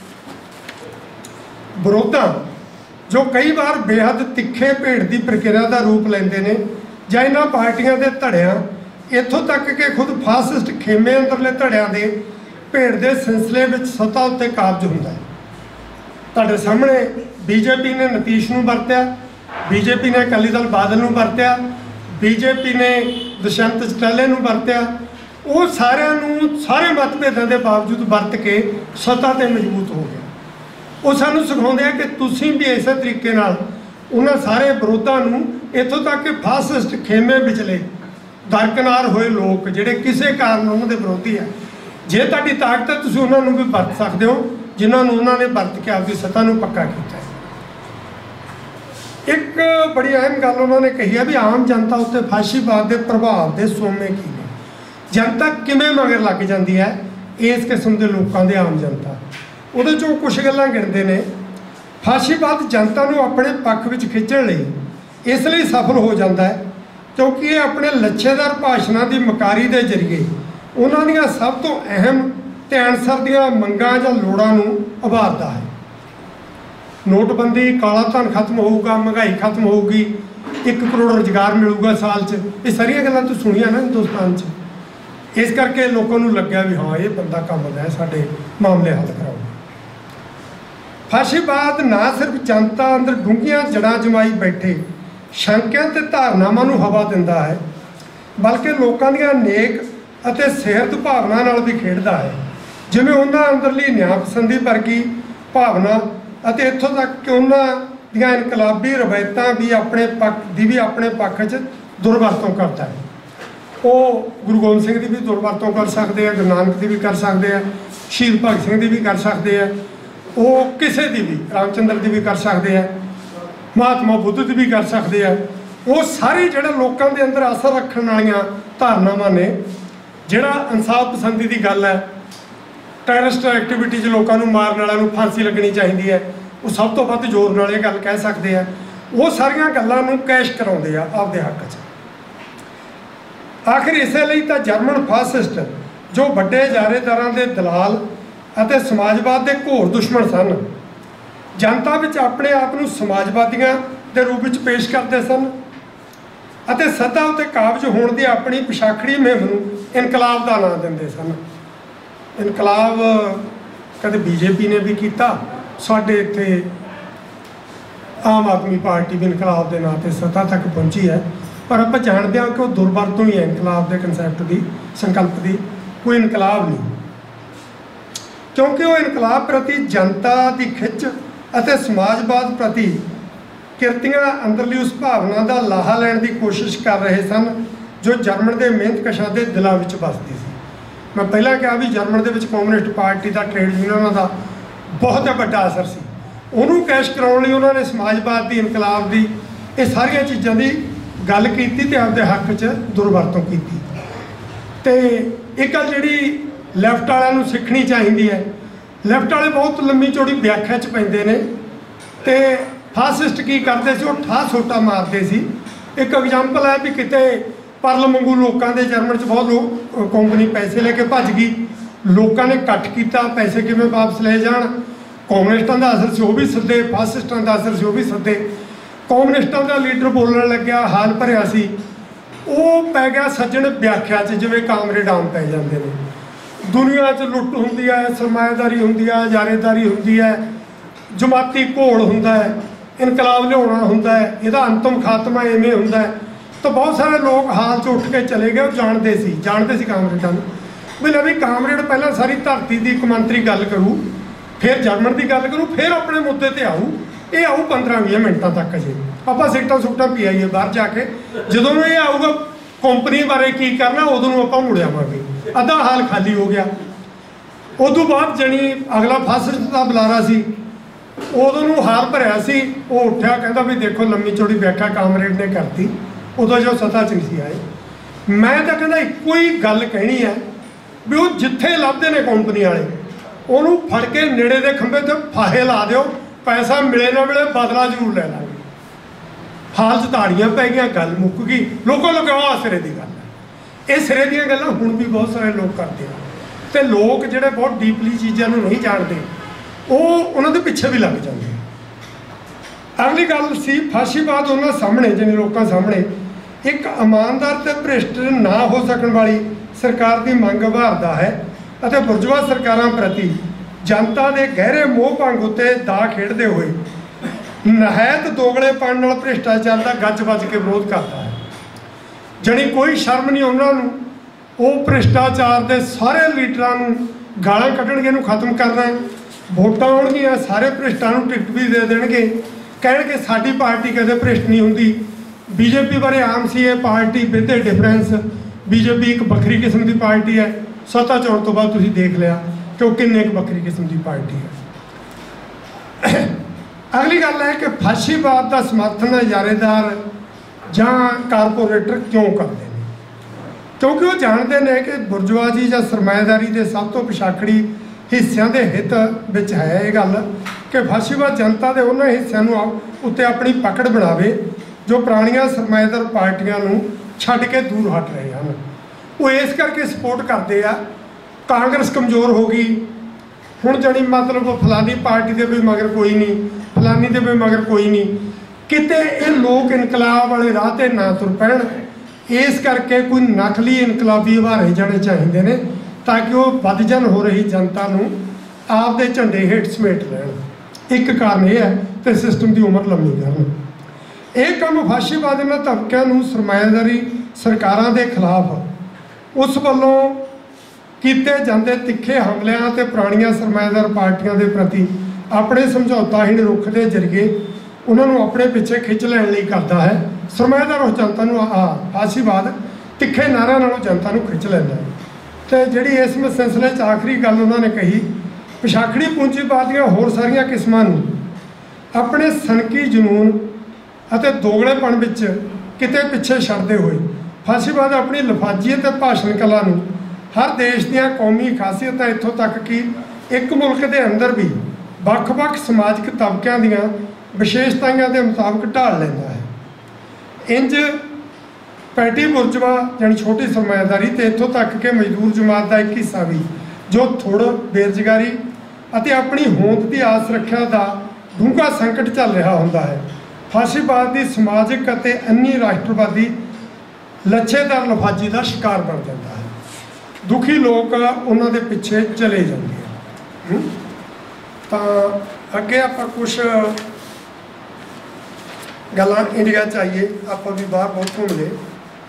विरोधां जो कई बार बेहद तिखे भेड़ की प्रक्रिया का रूप लेंदे ने जां इन्हां पार्टियां दे धड़ियां इत्थों तक कि खुद फासिस्ट खेमे अंदरले धड़ियां दे भेड़ के सिलसिले में सत्ता उत्ते काबज हुंदा है। तुहाडे सामने बीजेपी ने नीतीश नूं वरत्या, बीजेपी ने अकाली दल बादल नूं वरत्या, बीजेपी ने दुष्यंत चौटाला नूं वरत्या, वो सारे मतभेदों के बावजूद वरत के सत्ता ते मजबूत हो गया। वो सानूं सिखाउंदे आ कि तुसीं भी इस तरीके नाल उन्हां सारे विरोधां नूं इत्थों तक कि फासिस्ट खेमे विचले दरकिनार होए लोग जिहड़े किसी कारण उन्हां दे विरोधी है, जे तुहाडी ताकत है तुसीं उन्हां नूं भी वरत सकदे हो जिन्हां नूं उन्हां ने वरत के आपकी सत्ता नूं पक्का किया है। एक बड़ी अहम गल उन्होंने कही है भी आम जनता उत्ते फाशीवाद के प्रभाव के सोमे की ने, जनता किवें मगर लग जाती है इस किस्म के लोगों के आम जनता। उहदे चों कुछ गल्लां गिणदे ने। फाशीवाद जनता नूं अपने पक्ष विच खिੱचਣ लई इसलिए सफल हो जाता है क्योंकि ये अपने ਲੱਛੇਦਾਰ भाषणों की मकारी के जरिए उन्हां दीयां सब तो अहम ते अणसर दीयां मंगां जां लोड़ां नूं उभारदा है। नोटबंदी, काला धन खत्म होगा, महंगाई खत्म होगी, 1 करोड़ रोजगार मिलूगा साल च, ये सारिया गल्लां तो सुनिया ना हिंदुस्तान च। इस करके लोगों को लग्या भी हाँ ये बंदा काम है साडे मामले हल कराओ। ਫਾਸ਼ੀਵਾਦ ਨਾ ਸਿਰਫ ਜਨਤਾ ਅੰਦਰ ਡੂੰਘੀਆਂ ਜੜ੍ਹਾਂ ਜਮਾਈ ਬੈਠੇ ਸ਼ੰਕਿਆਂ ਤੇ ਧਾਰਨਾਵਾਂ ਨੂੰ ਹਵਾ ਦਿੰਦਾ ਹੈ, ਬਲਕਿ ਲੋਕਾਂ ਦੀਆਂ ਨੇਕ ਅਤੇ ਸਿਹਤ ਭਾਵਨਾ ਨਾਲ ਵੀ ਖੇਡਦਾ ਹੈ। ਜਿਵੇਂ ਉਹਨਾਂ ਅੰਦਰਲੀ ਨਿਆਂ ਪਸੰਦੀ ਵਰਗੀ ਭਾਵਨਾ ਅਤੇ ਇੱਥੋਂ ਤੱਕ ਕਿ ਉਹਨਾਂ ਦੀਆਂ ਇਨਕਲਾਬੀ ਰਵਾਇਤਾਂ ਵੀ ਆਪਣੇ ਪੱਖ 'ਚ ਦੁਰਵਰਤੋਂ ਕਰਦਾ ਹੈ। ਉਹ ਗੁਰੂ ਗੋਬਿੰਦ ਸਿੰਘ ਦੀ ਵੀ ਦੁਰਵਰਤੋਂ ਕਰ ਸਕਦੇ ਆ, ਗੁਰੂ ਨਾਨਕ ਦੀ ਵੀ ਕਰ ਸਕਦੇ ਆ, ਸ਼ਹੀਦ ਭਗਤ ਸਿੰਘ ਦੀ ਵੀ ਕਰ ਸਕਦੇ ਆ, ਉਹ ਕਿਸੇ ਦੀ ਵੀ, ਰਾਮਚੰਦਰ ਦੀ ਵੀ ਕਰ ਸਕਦੇ ਆ, ਮਹਾਤਮਾ ਬੁੱਧ ਦੀ ਵੀ ਕਰ ਸਕਦੇ ਆ। ਉਹ ਸਾਰੇ ਜਿਹੜੇ ਲੋਕਾਂ ਦੇ ਅੰਦਰ ਅਸਰ ਰੱਖਣ ਵਾਲੀਆਂ ਧਾਰਨਾਵਾਂ ਨੇ। ਜਿਹੜਾ ਇਨਸਾਫ ਪਸੰਦੀ ਦੀ ਗੱਲ ਹੈ, ਟੈਰਰਿਸਟ ਐਕਟੀਵਿਟੀ 'ਚ ਲੋਕਾਂ ਨੂੰ ਮਾਰਨ ਵਾਲਿਆਂ ਨੂੰ ਫਾਂਸੀ ਲੱਗਣੀ ਚਾਹੀਦੀ ਹੈ, ਉਹ ਸਭ ਤੋਂ ਵੱਧ ਜ਼ੋਰ ਨਾਲ ਇਹ ਗੱਲ ਕਹਿ ਸਕਦੇ ਆ। ਉਹ ਸਾਰੀਆਂ ਗੱਲਾਂ ਨੂੰ ਕੈਸ਼ ਕਰਾਉਂਦੇ ਆ ਆਪਦੇ ਹੱਕ 'ਚ। ਆਖਿਰ ਇਸੇ ਲਈ ਤਾਂ ਜਰਮਨ ਫਾਸਿਸਟ, ਜੋ ਵੱਡੇ ਇਜਾਰੇਦਾਰਾਂ ਦੇ ਦਲਾਲ ਅਤੇ ਸਮਾਜਵਾਦ ਦੇ ਘੋਰ ਦੁਸ਼ਮਣ ਸਨ, ਜਨਤਾ ਵਿੱਚ ਆਪਣੇ ਆਪ ਨੂੰ ਸਮਾਜਵਾਦੀਆਂ ਦੇ ਰੂਪ ਵਿੱਚ ਪੇਸ਼ ਕਰਦੇ ਸਨ ਅਤੇ ਸੱਤਾ ਉੱਤੇ ਕਾਬਜ਼ ਹੋਣ ਦੀ ਆਪਣੀ ਪਿਛਾਖੜੀ ਮੁਹਿੰਮ ਨੂੰ ਇਨਕਲਾਬ ਦਾ ਨਾਂ ਦਿੰਦੇ ਸਨ। ਇਨਕਲਾਬ ਕਦੇ ਬੀਜੇਪੀ ਨੇ ਵੀ ਕੀਤਾ, ਸਾਡੇ ਇੱਥੇ ਆਮ ਆਦਮੀ ਪਾਰਟੀ ਵੀ ਇਨਕਲਾਬ ਦੇ ਨਾਂ 'ਤੇ ਸੱਤਾ ਤੱਕ ਪਹੁੰਚੀ ਹੈ, ਪਰ ਆਪਾਂ ਜਾਣਦੇ ਹਾਂ ਕਿ ਉਹ ਦੁਰਵਰਤੋਂ ਹੀ ਹੈ ਇਨਕਲਾਬ ਦੇ ਕਨਸੈਪਟ ਦੀ, ਸੰਕਲਪ ਦੀ। ਕੋਈ ਇਨਕਲਾਬ ਨਹੀਂ, ਕਿਉਂਕਿ ਉਹ ਇਨਕਲਾਬ ਪ੍ਰਤੀ ਜਨਤਾ ਦੀ ਖਿੱਚ ਅਤੇ ਸਮਾਜਵਾਦ ਪ੍ਰਤੀ ਕਿਰਤੀਆਂ ਅੰਦਰਲੀ ਉਸ ਭਾਵਨਾ ਦਾ ਲਾਹਾ ਲੈਣ ਦੀ ਕੋਸ਼ਿਸ਼ ਕਰ ਰਹੇ ਸਨ ਜੋ ਜਰਮਨ ਦੇ ਮਿਹਨਤਕਸ਼ਾਂ ਦੇ ਦਿਲਾਂ ਵਿੱਚ ਵੱਸਦੀ ਸੀ। ਮੈਂ ਪਹਿਲਾਂ ਕਿਹਾ ਵੀ ਜਰਮਨ ਦੇ ਵਿੱਚ ਕਮਿਊਨਿਸਟ ਪਾਰਟੀ ਦਾ, ਟ੍ਰੇਡ ਯੂਨੀਅਨਾਂ ਦਾ ਬਹੁਤ ਵੱਡਾ ਅਸਰ ਸੀ। ਉਹਨੂੰ ਕੈਸ਼ ਕਰਾਉਣ ਲਈ ਉਹਨਾਂ ਨੇ ਸਮਾਜਵਾਦ ਦੀ, ਇਨਕਲਾਬ ਦੀ, ਇਹ ਸਾਰੀਆਂ ਚੀਜ਼ਾਂ ਦੀ ਗੱਲ ਕੀਤੀ ਤੇ ਆਪਦੇ ਹੱਕ 'ਚ ਦੁਰਵਰਤੋਂ ਕੀਤੀ। ਤੇ ਇੱਕ ਗੱਲ ਜਿਹੜੀ ਲੈਫਟ ਵਾਲਿਆਂ ਨੂੰ ਸਿੱਖਣੀ ਚਾਹੀਦੀ ਹੈ, ਲੈਫਟ ਵਾਲੇ ਬਹੁਤ ਲੰਮੀ ਚੌੜੀ ਵਿਆਖਿਆ 'ਚ ਪੈਂਦੇ ਨੇ ਤੇ ਫਾਸਿਸਟ ਕੀ ਕਰਦੇ ਸੀ, ਉਹ ਠਾਹ ਸੋਟਾ ਮਾਰਦੇ ਸੀ। ਇੱਕ ਐਗਜ਼ਾਮਪਲ ਹੈ ਵੀ ਕਿਤੇ ਪਰਲ ਵਾਂਗੂ ਲੋਕਾਂ ਦੇ ਜਰਮਨ 'ਚ ਬਹੁਤ ਲੋਕ ਕੰਪਨੀ ਪੈਸੇ ਲੈ ਕੇ ਭੱਜ ਗਈ, ਲੋਕਾਂ ਨੇ ਇਕੱਠ ਕੀਤਾ ਪੈਸੇ ਕਿਵੇਂ ਵਾਪਸ ਲੈ ਜਾਣ। ਕਮਿਊਨਿਸਟਾਂ ਦਾ ਅਸਰ ਸੀ, ਉਹ ਵੀ ਸੱਦੇ, ਫਾਸਿਸਟਾਂ ਦਾ ਅਸਰ ਸੀ, ਉਹ ਵੀ ਸੱਦੇ। ਕਮਿਊਨਿਸਟਾਂ ਦਾ ਲੀਡਰ ਬੋਲਣ ਲੱਗਿਆ, ਹਾਲ ਭਰਿਆ ਸੀ, ਉਹ ਪੈ ਗਿਆ ਸੱਜਣ ਵਿਆਖਿਆ 'ਚ, ਜਿਵੇਂ ਕਾਮਰੇਡ ਆਮ ਪੈ ਜਾਂਦੇ ਨੇ। ਦੁਨੀਆ 'ਚ ਲੁੱਟ ਹੁੰਦੀ ਹੈ, ਸਰਮਾਏਦਾਰੀ ਹੁੰਦੀ ਹੈ, ਇਜਾਰੇਦਾਰੀ ਹੁੰਦੀ ਹੈ, ਜਮਾਤੀ ਘੋਲ ਹੁੰਦਾ ਹੈ, ਇਨਕਲਾਬ ਲਿਆਉਣਾ ਹੁੰਦਾ ਹੈ, ਇਹਦਾ ਅੰਤਮ ਖਾਤਮਾ ਐਵੇਂ ਹੁੰਦਾ ਹੈ। ਤਾਂ ਬਹੁਤ ਸਾਰੇ ਲੋਕ ਹਾਲ 'ਚ ਉੱਠ ਕੇ ਚਲੇ ਗਏ। ਉਹ ਜਾਣਦੇ ਸੀ ਕਾਮਰੇਡਾਂ ਨੂੰ ਵੀ ਲੈ ਵੀ ਕਾਮਰੇਡ ਪਹਿਲਾਂ ਸਾਰੀ ਧਰਤੀ ਦੀ ਕੌਮਾਂਤਰੀ ਗੱਲ ਕਰੂ, ਫਿਰ ਜਰਮਨ ਦੀ ਗੱਲ ਕਰੂ, ਫਿਰ ਆਪਣੇ ਮੁੱਦੇ ਤੇ ਆਊ। ਇਹ ਆਊ 15-20 ਮਿੰਟਾਂ ਤੱਕ। ਅਜੇ ਆਪਾਂ ਸਿਗਟਾਂ ਪੀ ਆਈਏ ਬਾਹਰ ਜਾ ਕੇ, ਜਦੋਂ ਨੂੰ ਇਹ ਆਊਗਾ ਕੰਪਨੀ ਬਾਰੇ ਕੀ ਕਰਨਾ, ਉਦੋਂ ਨੂੰ ਆਪਾਂ ਮੁੜ ਆਵਾਂਗੇ। ਅੱਧਾ ਹਾਲ ਖਾਲੀ ਹੋ ਗਿਆ। ਉਦੋਂ ਬਾਅਦ ਜਣੀ ਅਗਲਾ ਫਾਸਿਸਟ ਦਾ ਬੁਲਾਰਾ ਸੀ, ਉਦੋਂ ਨੂੰ ਹਾਲ ਭਰਿਆ ਸੀ। ਉਹ ਉੱਠਿਆ, ਕਹਿੰਦਾ ਵੀ ਦੇਖੋ ਲੰਮੀ ਚੌੜੀ ਵਿਆਖਿਆ ਕਾਮਰੇਡ ਨੇ ਕਰਤੀ, ਉਦੋਂ ਜੋ ਸੱਤਾ 'ਚ ਨਹੀਂ ਸੀ ਆਏ। ਮੈਂ ਤਾਂ ਕਹਿੰਦਾ ਇੱਕੋ ਹੀ ਗੱਲ ਕਹਿਣੀ ਹੈ ਵੀ ਉਹ ਜਿੱਥੇ ਲੱਭਦੇ ਨੇ ਕੰਪਨੀ ਵਾਲੇ, ਉਹਨੂੰ ਫੜ ਕੇ ਨੇੜੇ ਦੇ ਖੰਭੇ 'ਤੇ ਫਾਹੇ ਲਾ ਦਿਓ, ਪੈਸਾ ਮਿਲੇ ਨਾ ਮਿਲੇ ਬਦਲਾ ਜ਼ਰੂਰ ਲੈ ਲਾਂਗੇ। ਹਾਲ 'ਚ ਤਾੜੀਆਂ ਪੈ ਗਈਆਂ, ਗੱਲ ਮੁੱਕ ਗਈ। ਲੋਕਾਂ ਨੂੰ ਕਿਹਾ ਸਿਰੇ ਦੀ ਗੱਲ ਹੈ। ਇਹ ਸਿਰੇ ਦੀਆਂ ਗੱਲਾਂ ਹੁਣ ਵੀ ਬਹੁਤ ਸਾਰੇ ਲੋਕ ਕਰਦੇ ਆ, ਤੇ ਲੋਕ ਜਿਹੜੇ ਬਹੁਤ ਡੀਪਲੀ ਚੀਜ਼ਾਂ ਨੂੰ ਨਹੀਂ ਜਾਣਦੇ, ਉਹ ਉਹਨਾਂ ਦੇ ਪਿੱਛੇ ਵੀ ਲੱਗ ਜਾਂਦੇ ਆ। ਅਗਲੀ ਗੱਲ ਸੀ ਫਾਸ਼ੀਵਾਦ ਉਹਨਾਂ ਸਾਹਮਣੇ, ਜਿਵੇਂ ਲੋਕਾਂ ਸਾਹਮਣੇ ਇੱਕ ਇਮਾਨਦਾਰ ਤੇ ਭ੍ਰਿਸ਼ਟ ਨਾ ਹੋ ਸਕਣ ਵਾਲੀ ਸਰਕਾਰ ਦੀ ਮੰਗ ਉਭਾਰਦਾ ਹੈ ਅਤੇ ਬੁਰਜਵਾ ਸਰਕਾਰਾਂ ਪ੍ਰਤੀ ਜਨਤਾ ਦੇ ਗਹਿਰੇ ਮੋਹ ਭੰਗ ਉੱਤੇ ਦਾ ਖੇਡਦੇ ਹੋਏ ਨਹਾਇਤ ਦੋਗਲੇਪਣ ਨਾਲ ਭ੍ਰਿਸ਼ਟਾਚਾਰ ਦਾ ਗੱਜ ਵੱਜ ਕੇ ਵਿਰੋਧ ਕਰਦਾ ਹੈ। ਜਾਣੀ ਕੋਈ ਸ਼ਰਮ ਨਹੀਂ ਉਹਨਾਂ ਨੂੰ। ਉਹ ਭ੍ਰਿਸ਼ਟਾਚਾਰ ਦੇ ਸਾਰੇ ਲੀਡਰਾਂ ਨੂੰ ਗਾਲਾਂ ਕੱਢਣਗੇ, ਇਹਨੂੰ ਖਤਮ ਕਰਨਾ ਹੈ। ਵੋਟਾਂ ਆਉਣਗੀਆਂ, ਸਾਰੇ ਭ੍ਰਿਸ਼ਟਾਂ ਨੂੰ ਟਿਕਟ ਵੀ ਦੇ ਦੇਣਗੇ, ਕਹਿਣਗੇ ਸਾਡੀ ਪਾਰਟੀ ਕਦੇ ਭ੍ਰਿਸ਼ਟ ਨਹੀਂ ਹੁੰਦੀ। ਬੀਜੇਪੀ ਬਾਰੇ ਆਮ ਸੀ ਇਹ party with a difference, BJP ਇੱਕ ਵੱਖਰੀ ਕਿਸਮ ਦੀ ਪਾਰਟੀ ਹੈ। ਸੱਤਾ 'ਚ ਆਉਣ ਤੋਂ ਬਾਅਦ ਤੁਸੀਂ ਦੇਖ ਲਿਆ ਕਿ ਉਹ ਕਿੰਨੇ ਇੱਕ ਵੱਖਰੀ ਕਿਸਮ ਦੀ ਪਾਰਟੀ ਹੈ। ਅਗਲੀ ਗੱਲ ਹੈ ਕਿ ਫਾਸ਼ੀਵਾਦ ਦਾ ਸਮਰਥਨ ਇਜਾਰੇਦਾਰ ਜਾਂ ਕਾਰਪੋਰੇਟਰ ਕਿਉਂ ਕਰਦੇ ਨੇ? ਕਿਉਂਕਿ ਉਹ ਜਾਣਦੇ ਨੇ ਕਿ ਬੁਰਜਵਾਜੀ ਜਾਂ ਸਰਮਾਏਦਾਰੀ ਦੇ ਸਭ ਤੋਂ ਪਿਛਾਖੜੀ ਹਿੱਸਿਆਂ ਦੇ ਹਿੱਤ ਵਿੱਚ ਹੈ ਇਹ ਗੱਲ ਕਿ ਫਾਸ਼ੀਵਾਦ ਜਨਤਾ ਦੇ ਉਹਨਾਂ ਹਿੱਸਿਆਂ ਨੂੰ ਉੱਤੇ ਆਪਣੀ ਪਕੜ ਬਣਾਵੇ ਜੋ ਪੁਰਾਣੀਆਂ ਸਰਮਾਏਦਾਰ ਪਾਰਟੀਆਂ ਨੂੰ ਛੱਡ ਕੇ ਦੂਰ ਹਟ ਰਹੇ ਹਨ। ਉਹ ਇਸ ਕਰਕੇ ਸਪੋਰਟ ਕਰਦੇ ਆ। ਕਾਂਗਰਸ ਕਮਜ਼ੋਰ ਹੋ ਗਈ, ਹੁਣ ਜਾਣੀ ਮਤਲਬ ਫਲਾਨੀ ਪਾਰਟੀ ਦੇ ਵੀ ਮਗਰ ਕੋਈ ਨਹੀਂ, ਫਲਾਨੀ ਦੇ ਵੀ ਮਗਰ ਕੋਈ ਨਹੀਂ। ਕਿਤੇ ਇਹ ਲੋਕ ਇਨਕਲਾਬ ਵਾਲੇ ਰਾਹ 'ਤੇ ਨਾ ਤੁਰ ਪੈਣ, ਇਸ ਕਰਕੇ ਕੋਈ ਨਕਲੀ ਇਨਕਲਾਬੀ ਉਭਾਰੇ ਜਾਣੇ ਚਾਹੀਦੇ ਨੇ ਤਾਂ ਕਿ ਉਹ ਵੱਧ ਜਨ ਹੋ ਰਹੀ ਜਨਤਾ ਨੂੰ ਆਪਦੇ ਝੰਡੇ ਹੇਠ ਸਮੇਟ ਲੈਣ। एक कारण यह है, तो सिस्टम की उम्र लंबी करन। ਇਹ ਕੰਮ ਫਾਸ਼ੀਵਾਦ ਇਹਨਾਂ ਧਮਕਿਆਂ ਨੂੰ ਸਰਮਾਏਦਾਰੀ ਸਰਕਾਰਾਂ ਦੇ ਖਿਲਾਫ ਉਸ ਵੱਲੋਂ ਕੀਤੇ ਜਾਂਦੇ ਤਿੱਖੇ ਹਮਲਿਆਂ ਤੇ ਪੁਰਾਣੀਆਂ ਸਰਮਾਏਦਾਰ ਪਾਰਟੀਆਂ ਦੇ ਪ੍ਰਤੀ ਆਪਣੇ ਸਮਝੌਤਾਹੀਣ ਰੁਖ ਦੇ ਜ਼ਰੀਏ ਉਹਨਾਂ ਨੂੰ ਆਪਣੇ ਪਿੱਛੇ ਖਿੱਚ ਲੈਣ ਲਈ ਕਰਦਾ ਹੈ। ਸਰਮਾਏਦਾਰ ਉਹ ਜਨਤਾ ਨੂੰ ਫਾਸ਼ੀਵਾਦ ਤਿੱਖੇ ਨਾਰਿਆਂ ਨਾਲੋਂ ਜਨਤਾ ਨੂੰ ਖਿੱਚ ਲੈਂਦਾ ਹੈ। ਤੇ ਜਿਹੜੀ ਇਸ ਸਿਲਸਿਲੇ 'ਚ ਆਖਰੀ ਗੱਲ ਉਹਨਾਂ ਨੇ ਕਹੀ, ਪਿਛਾਖੜੀ ਪੂੰਜੀਵਾਦ ਦੀਆਂ ਹੋਰ ਸਾਰੀਆਂ ਕਿਸਮਾਂ ਨੂੰ ਆਪਣੇ ਸਨਕੀ ਜਨੂੰਨ ਅਤੇ ਦੋਗਲੇਪਣ ਵਿੱਚ ਕਿਤੇ ਪਿੱਛੇ ਛੱਡਦੇ ਹੋਏ ਫਾਸ਼ੀਵਾਦ ਆਪਣੀ ਲਫਾਜੀ ਅਤੇ ਭਾਸ਼ਣ ਕਲਾ ਨੂੰ ਹਰ ਦੇਸ਼ ਦੀਆਂ ਕੌਮੀ ਖਾਸੀਅਤਾਂ ਇੱਥੋਂ ਤੱਕ ਕਿ ਇੱਕ ਮੁਲਕ ਦੇ ਅੰਦਰ ਵੀ ਵੱਖ-ਵੱਖ ਸਮਾਜਿਕ ਤਬਕਿਆਂ ਦੀਆਂ ਵਿਸ਼ੇਸ਼ਤਾਵਾਂ ਦੇ ਮੁਤਾਬਕ ਢਾਲ ਲੈਂਦਾ ਹੈ। ਇੰਜ ਪੈਟੀ ਬੁਰਜਵਾ ਜਾਣੀ ਛੋਟੀ ਸਰਮਾਏਦਾਰੀ ਤੇ ਇੱਥੋਂ ਤੱਕ ਕਿ ਮਜ਼ਦੂਰ ਜਮਾਤ ਦਾ ਇੱਕ ਹਿੱਸਾ ਵੀ ਜੋ ਥੁੜ ਬੇਰੁਜ਼ਗਾਰੀ ਅਤੇ ਆਪਣੀ ਹੋਂਦ ਦੀ ਆਸ ਰੱਖਿਆ ਦਾ ਡੂੰਘਾ ਸੰਕਟ ਚੱਲ ਰਿਹਾ ਹੁੰਦਾ ਹੈ, ਫਾਸ਼ੀਵਾਦ ਦੀ ਸਮਾਜਿਕ ਅਤੇ ਅੰਨੀ ਰਾਸ਼ਟਰਵਾਦੀ ਲੱਛੇਦਾਰ ਲਫਾਜੀ ਦਾ ਸ਼ਿਕਾਰ ਬਣ ਜਾਂਦਾ ਹੈ। ਦੁਖੀ ਲੋਕ ਉਹਨਾਂ ਦੇ ਪਿੱਛੇ ਚਲੇ ਜਾਂਦੇ ਹਨ। ਤਾਂ ਅੱਗੇ ਆਪਾਂ ਕੁਛ ਗੱਲਾਂ ਇੰਡੀਆ 'ਚ ਆਈਏ, ਆਪਾਂ ਵੀ ਬਾਹਰ ਬਹੁਤ ਘੁੰਮ ਲਏ।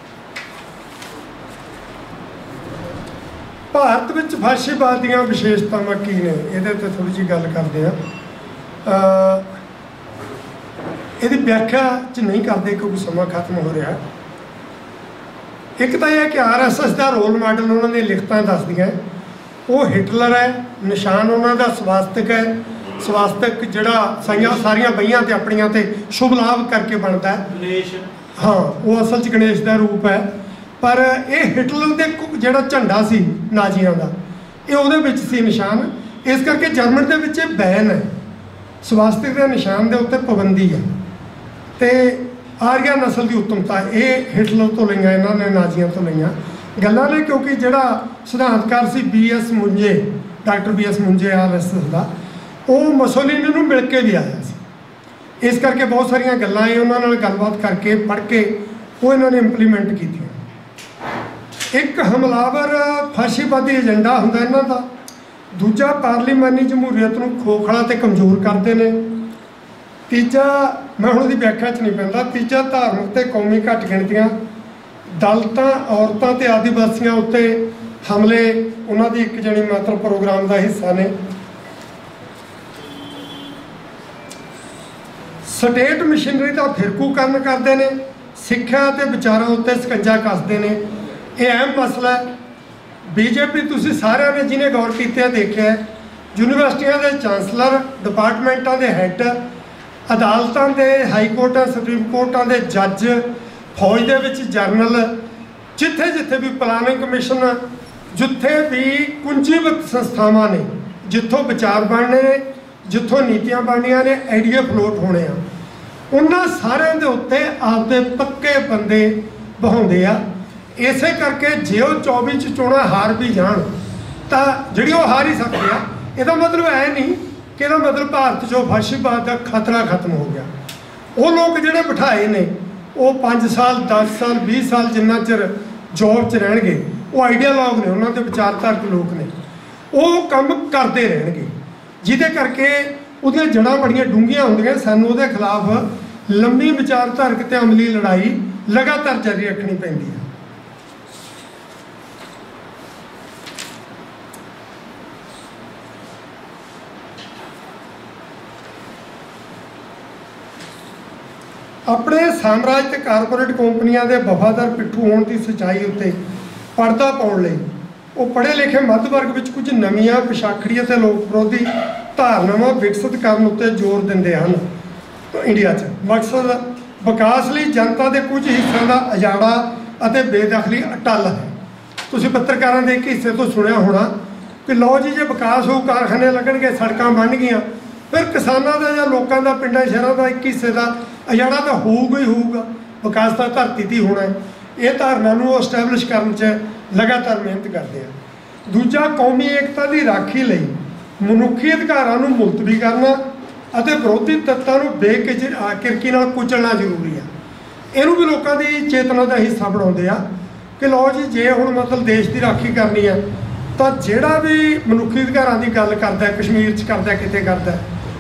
ਭਾਰਤ ਵਿੱਚ ਫਾਸ਼ੀਵਾਦ ਦੀਆਂ ਵਿਸ਼ੇਸ਼ਤਾਵਾਂ ਕੀ ਨੇ, ਇਹਦੇ 'ਤੇ ਥੋੜ੍ਹੀ ਜਿਹੀ ਗੱਲ ਕਰਦੇ ਹਾਂ। ਇਹਦੀ ਵਿਆਖਿਆ 'ਚ ਨਹੀਂ ਕਰਦੇ ਕਿਉਂਕਿ ਸਮਾਂ ਖਤਮ ਹੋ ਰਿਹਾ। ਇੱਕ ਤਾਂ ਇਹ ਹੈ ਕਿ RSS ਦਾ ਰੋਲ ਮਾਡਲ ਉਹਨਾਂ ਦੀਆਂ ਲਿਖਤਾਂ ਦੱਸਦੀਆਂ, ਉਹ ਹਿਟਲਰ ਹੈ। ਨਿਸ਼ਾਨ ਉਹਨਾਂ ਦਾ ਸਵਾਸਤਕ ਹੈ। ਸਵਾਸਤਕ ਜਿਹੜਾ ਸਾਰੀਆਂ ਬਹੀਆਂ ਤੇ ਆਪਣੀਆਂ ਤੇ ਸ਼ੁਭ ਲਾਭ ਕਰਕੇ ਬਣਦਾ ਹੈ। ਗਣੇਸ਼, ਹਾਂ, ਉਹ ਅਸਲ 'ਚ ਗਣੇਸ਼ ਦਾ ਰੂਪ ਹੈ। ਪਰ ਇਹ ਹਿਟਲਰ ਦੇ ਜਿਹੜਾ ਝੰਡਾ ਸੀ ਨਾਜ਼ੀਆਂ ਦਾ, ਇਹ ਉਹਦੇ ਵਿੱਚ ਸੀ ਨਿਸ਼ਾਨ। ਇਸ ਕਰਕੇ ਜਰਮਨ ਦੇ ਵਿੱਚ ਇਹ ਬੈਨ ਹੈ, ਸਵਾਸਤਕ ਦੇ ਨਿਸ਼ਾਨ ਦੇ ਉੱਤੇ ਪਾਬੰਦੀ ਹੈ। ਤੇ ਆਰੀਆ ਨਸਲ ਦੀ ਉੱਤਮਤਾ ਇਹ ਹਿਟਲਰ ਤੋਂ ਲਈਆਂ, ਇਹਨਾਂ ਨੇ ਨਾਜ਼ੀਆਂ ਤੋਂ ਲਈਆਂ ਗੱਲਾਂ ਨੇ। ਕਿਉਂਕਿ ਜਿਹੜਾ ਸਿਧਾਂਤਕਾਰ ਸੀ BS Munje, doctor BS Munje RSS ਦਾ, ਉਹ ਮੁਸੋਲਿਨੀ ਨੂੰ ਮਿਲ ਕੇ ਵੀ ਆਇਆ ਸੀ। ਇਸ ਕਰਕੇ ਬਹੁਤ ਸਾਰੀਆਂ ਗੱਲਾਂ ਇਹ ਉਹਨਾਂ ਨਾਲ ਗੱਲਬਾਤ ਕਰਕੇ ਪੜ੍ਹ ਕੇ ਉਹ ਇਹਨਾਂ ਨੇ ਇੰਪਲੀਮੈਂਟ ਕੀਤੀਆਂ। ਇੱਕ ਹਮਲਾਵਰ ਫਾਸ਼ੀਵਾਦੀ ਏਜੰਡਾ ਹੁੰਦਾ ਇਹਨਾਂ ਦਾ। ਦੂਜਾ ਪਾਰਲੀਮਾਨੀ ਜਮਹੂਰੀਅਤ ਨੂੰ ਖੋਖਲਾ ਤੇ ਕਮਜ਼ੋਰ ਕਰਦੇ ਨੇ। ਤੀਜਾ, ਮੈਂ ਹੁਣ ਉਹਦੀ ਵਿਆਖਿਆ 'ਚ ਨਹੀਂ ਪੈਂਦਾ, ਤੀਜਾ ਧਾਰਮਿਕ ਤੇ ਕੌਮੀ ਘੱਟ ਗਿਣਤੀਆਂ, ਦਲਿਤਾਂ, ਔਰਤਾਂ ਤੇ ਆਦੀਵਾਸੀਆਂ ਉੱਤੇ ਹਮਲੇ ਉਹਨਾਂ ਦੀ ਇੱਕ ਜਣੀ ਮਾਤਰ ਪ੍ਰੋਗਰਾਮ ਦਾ ਹਿੱਸਾ ਨੇ। ਸਟੇਟ ਮਸ਼ੀਨਰੀ ਦਾ ਫਿਰਕੂਕਰਨ ਕਰਦੇ ਨੇ। ਸਿੱਖਿਆ ਅਤੇ ਵਿਚਾਰਾਂ ਉੱਤੇ ਸਕੰਜਾ ਕੱਸਦੇ ਨੇ। ਇਹ ਅਹਿਮ ਮਸਲਾ ਹੈ। BJP ਤੁਸੀਂ ਸਾਰਿਆਂ ਨੇ ਜਿਹਨੇ ਗੌਰ ਕੀਤਾ ਦੇਖਿਆ, ਯੂਨੀਵਰਸਿਟੀਆਂ ਦੇ ਚਾਂਸਲਰ, ਡਿਪਾਰਟਮੈਂਟਾਂ ਦੇ ਹੈੱਡ, ਅਦਾਲਤਾਂ ਦੇ, ਹਾਈ ਕੋਰਟਾਂ, ਸੁਪਰੀਮ ਕੋਰਟਾਂ ਦੇ ਜੱਜ, ਫੌਜ ਦੇ ਵਿੱਚ ਜਰਨਲ, ਜਿੱਥੇ ਜਿੱਥੇ ਵੀ ਪਲਾਨਿੰਗ ਕਮਿਸ਼ਨ, ਜਿੱਥੇ ਵੀ ਕੁੰਜੀਬੱਧ ਸੰਸਥਾਵਾਂ ਨੇ, ਜਿੱਥੋਂ ਵਿਚਾਰ ਬਣਨੇ ਨੇ, ਜਿੱਥੋਂ ਨੀਤੀਆਂ ਬਣਨੀਆਂ ਨੇ, ਆਈਡੀਆ ਫਲੋਟ ਹੋਣੇ ਆ, ਉਹਨਾਂ ਸਾਰਿਆਂ ਦੇ ਉੱਤੇ ਆਪਦੇ ਪੱਕੇ ਬੰਦੇ ਬਹਾਉਂਦੇ ਆ। ਇਸੇ ਕਰਕੇ ਜੇ ਉਹ 24 'ਚ ਚੋਣਾਂ ਹਾਰ ਵੀ ਜਾਣ ਤਾਂ ਜਿਹੜੀ ਉਹ ਹਾਰ ਹੀ ਸਕਦੇ ਆ। ਇਹਦਾ ਮਤਲਬ ਇਹ ਨਹੀਂ ਕਿ ਇਹਦਾ ਮਤਲਬ ਭਾਰਤ 'ਚੋਂ ਫਾਸ਼ੀਵਾਦ ਦਾ ਖਤਰਾ ਖਤਮ ਹੋ ਗਿਆ। ਉਹ ਲੋਕ ਜਿਹੜੇ ਬਿਠਾਏ ਨੇ ਉਹ 5 ਸਾਲ 10 ਸਾਲ 20 ਸਾਲ ਜਿੰਨਾ ਚਿਰ ਜੋਬ 'ਚ ਰਹਿਣਗੇ, ਉਹ ਆਈਡੀਆਲੋਗ ਨੇ, ਉਹਨਾਂ ਦੇ ਵਿਚਾਰਧਾਰਕ ਲੋਕ ਨੇ, ਉਹ ਕੰਮ ਕਰਦੇ ਰਹਿਣਗੇ, ਜਿਹਦੇ ਕਰਕੇ ਉਹਦੀਆਂ ਜੜ੍ਹਾਂ ਬੜੀਆਂ ਡੂੰਘੀਆਂ ਹੁੰਦੀਆਂ। ਸਾਨੂੰ ਉਹਦੇ ਖਿਲਾਫ ਲੰਬੀ ਵਿਚਾਰਧਾਰਕ ਤੇ ਅਮਲੀ ਲੜਾਈ ਲਗਾਤਾਰ ਜਾਰੀ ਰੱਖਣੀ ਪੈਂਦੀ ਹੈ। ਆਪਣੇ ਸਾਮਰਾਜ ਤੇ ਕਾਰਪੋਰੇਟ ਕੰਪਨੀਆਂ ਦੇ ਵਫਾਦਾਰ ਪਿੱਠੂ ਹੋਣ ਦੀ ਸੱਚਾਈ ਉੱਤੇ ਪਰਦਾ ਪਾਉਣ ਲਈ ਉਹ ਪੜ੍ਹੇ ਲਿਖੇ ਮੱਧ ਵਰਗ ਵਿੱਚ ਕੁਝ ਨਵੀਆਂ ਪਿਛਾਖੜੀ ਅਤੇ ਲੋਕ ਵਿਰੋਧੀ ਧਾਰਨਾਵਾਂ ਵਿਕਸਿਤ ਕਰਨ ਉੱਤੇ ਜ਼ੋਰ ਦਿੰਦੇ ਹਨ। ਇੰਡੀਆ 'ਚ ਮਕਸਦ ਵਿਕਾਸ ਲਈ ਜਨਤਾ ਦੇ ਕੁਝ ਹਿੱਸਿਆਂ ਦਾ ਉਜਾੜਾ ਅਤੇ ਬੇਦਖਲੀ ਅਟੱਲ ਹੈ। ਤੁਸੀਂ ਪੱਤਰਕਾਰਾਂ ਦੇ ਇੱਕ ਹਿੱਸੇ ਤੋਂ ਸੁਣਿਆ ਹੋਣਾ ਕਿ ਲਓ ਜੀ, ਜੇ ਵਿਕਾਸ ਹੋਊ, ਕਾਰਖਾਨੇ ਲੱਗਣਗੇ, ਸੜਕਾਂ ਬਣਨਗੀਆਂ, ਫਿਰ ਕਿਸਾਨਾਂ ਦਾ ਜਾਂ ਲੋਕਾਂ ਦਾ, ਪਿੰਡਾਂ ਸ਼ਹਿਰਾਂ ਦਾ ਇੱਕ ਹਿੱਸੇ ਦਾ ਉਜਾੜਾ ਤਾਂ ਹੋਊਗਾ ਹੀ ਹੋਊਗਾ। ਵਿਕਾਸ ਤਾਂ ਧਰਤੀ 'ਤੇ ਹੀ ਹੋਣਾ ਹੈ। ਇਹ ਧਾਰਨਾ ਨੂੰ ਉਹ ਐਸਟੈਬਲਿਸ਼ ਕਰਨ 'ਚ ਲਗਾਤਾਰ ਮਿਹਨਤ ਕਰਦੇ ਆ। ਦੂਜਾ, ਕੌਮੀ ਏਕਤਾ ਦੀ ਰਾਖੀ ਲਈ ਮਨੁੱਖੀ ਅਧਿਕਾਰਾਂ ਨੂੰ ਮੁਲਤਵੀ ਕਰਨਾ ਅਤੇ ਵਿਰੋਧੀ ਤੱਤਾਂ ਨੂੰ ਬੇਕਿਰਕੀ ਨਾਲ ਕੁਚਲਣਾ ਜ਼ਰੂਰੀ ਆ। ਇਹਨੂੰ ਵੀ ਲੋਕਾਂ ਦੀ ਚੇਤਨਾ ਦਾ ਹਿੱਸਾ ਬਣਾਉਂਦੇ ਆ ਕਿ ਲਓ ਜੀ, ਜੇ ਹੁਣ ਮਤਲਬ ਦੇਸ਼ ਦੀ ਰਾਖੀ ਕਰਨੀ ਆ ਤਾਂ ਜਿਹੜਾ ਵੀ ਮਨੁੱਖੀ ਅਧਿਕਾਰਾਂ ਦੀ ਗੱਲ ਕਰਦਾ, ਕਸ਼ਮੀਰ 'ਚ ਕਰਦਾ, ਕਿਤੇ ਕਰਦਾ,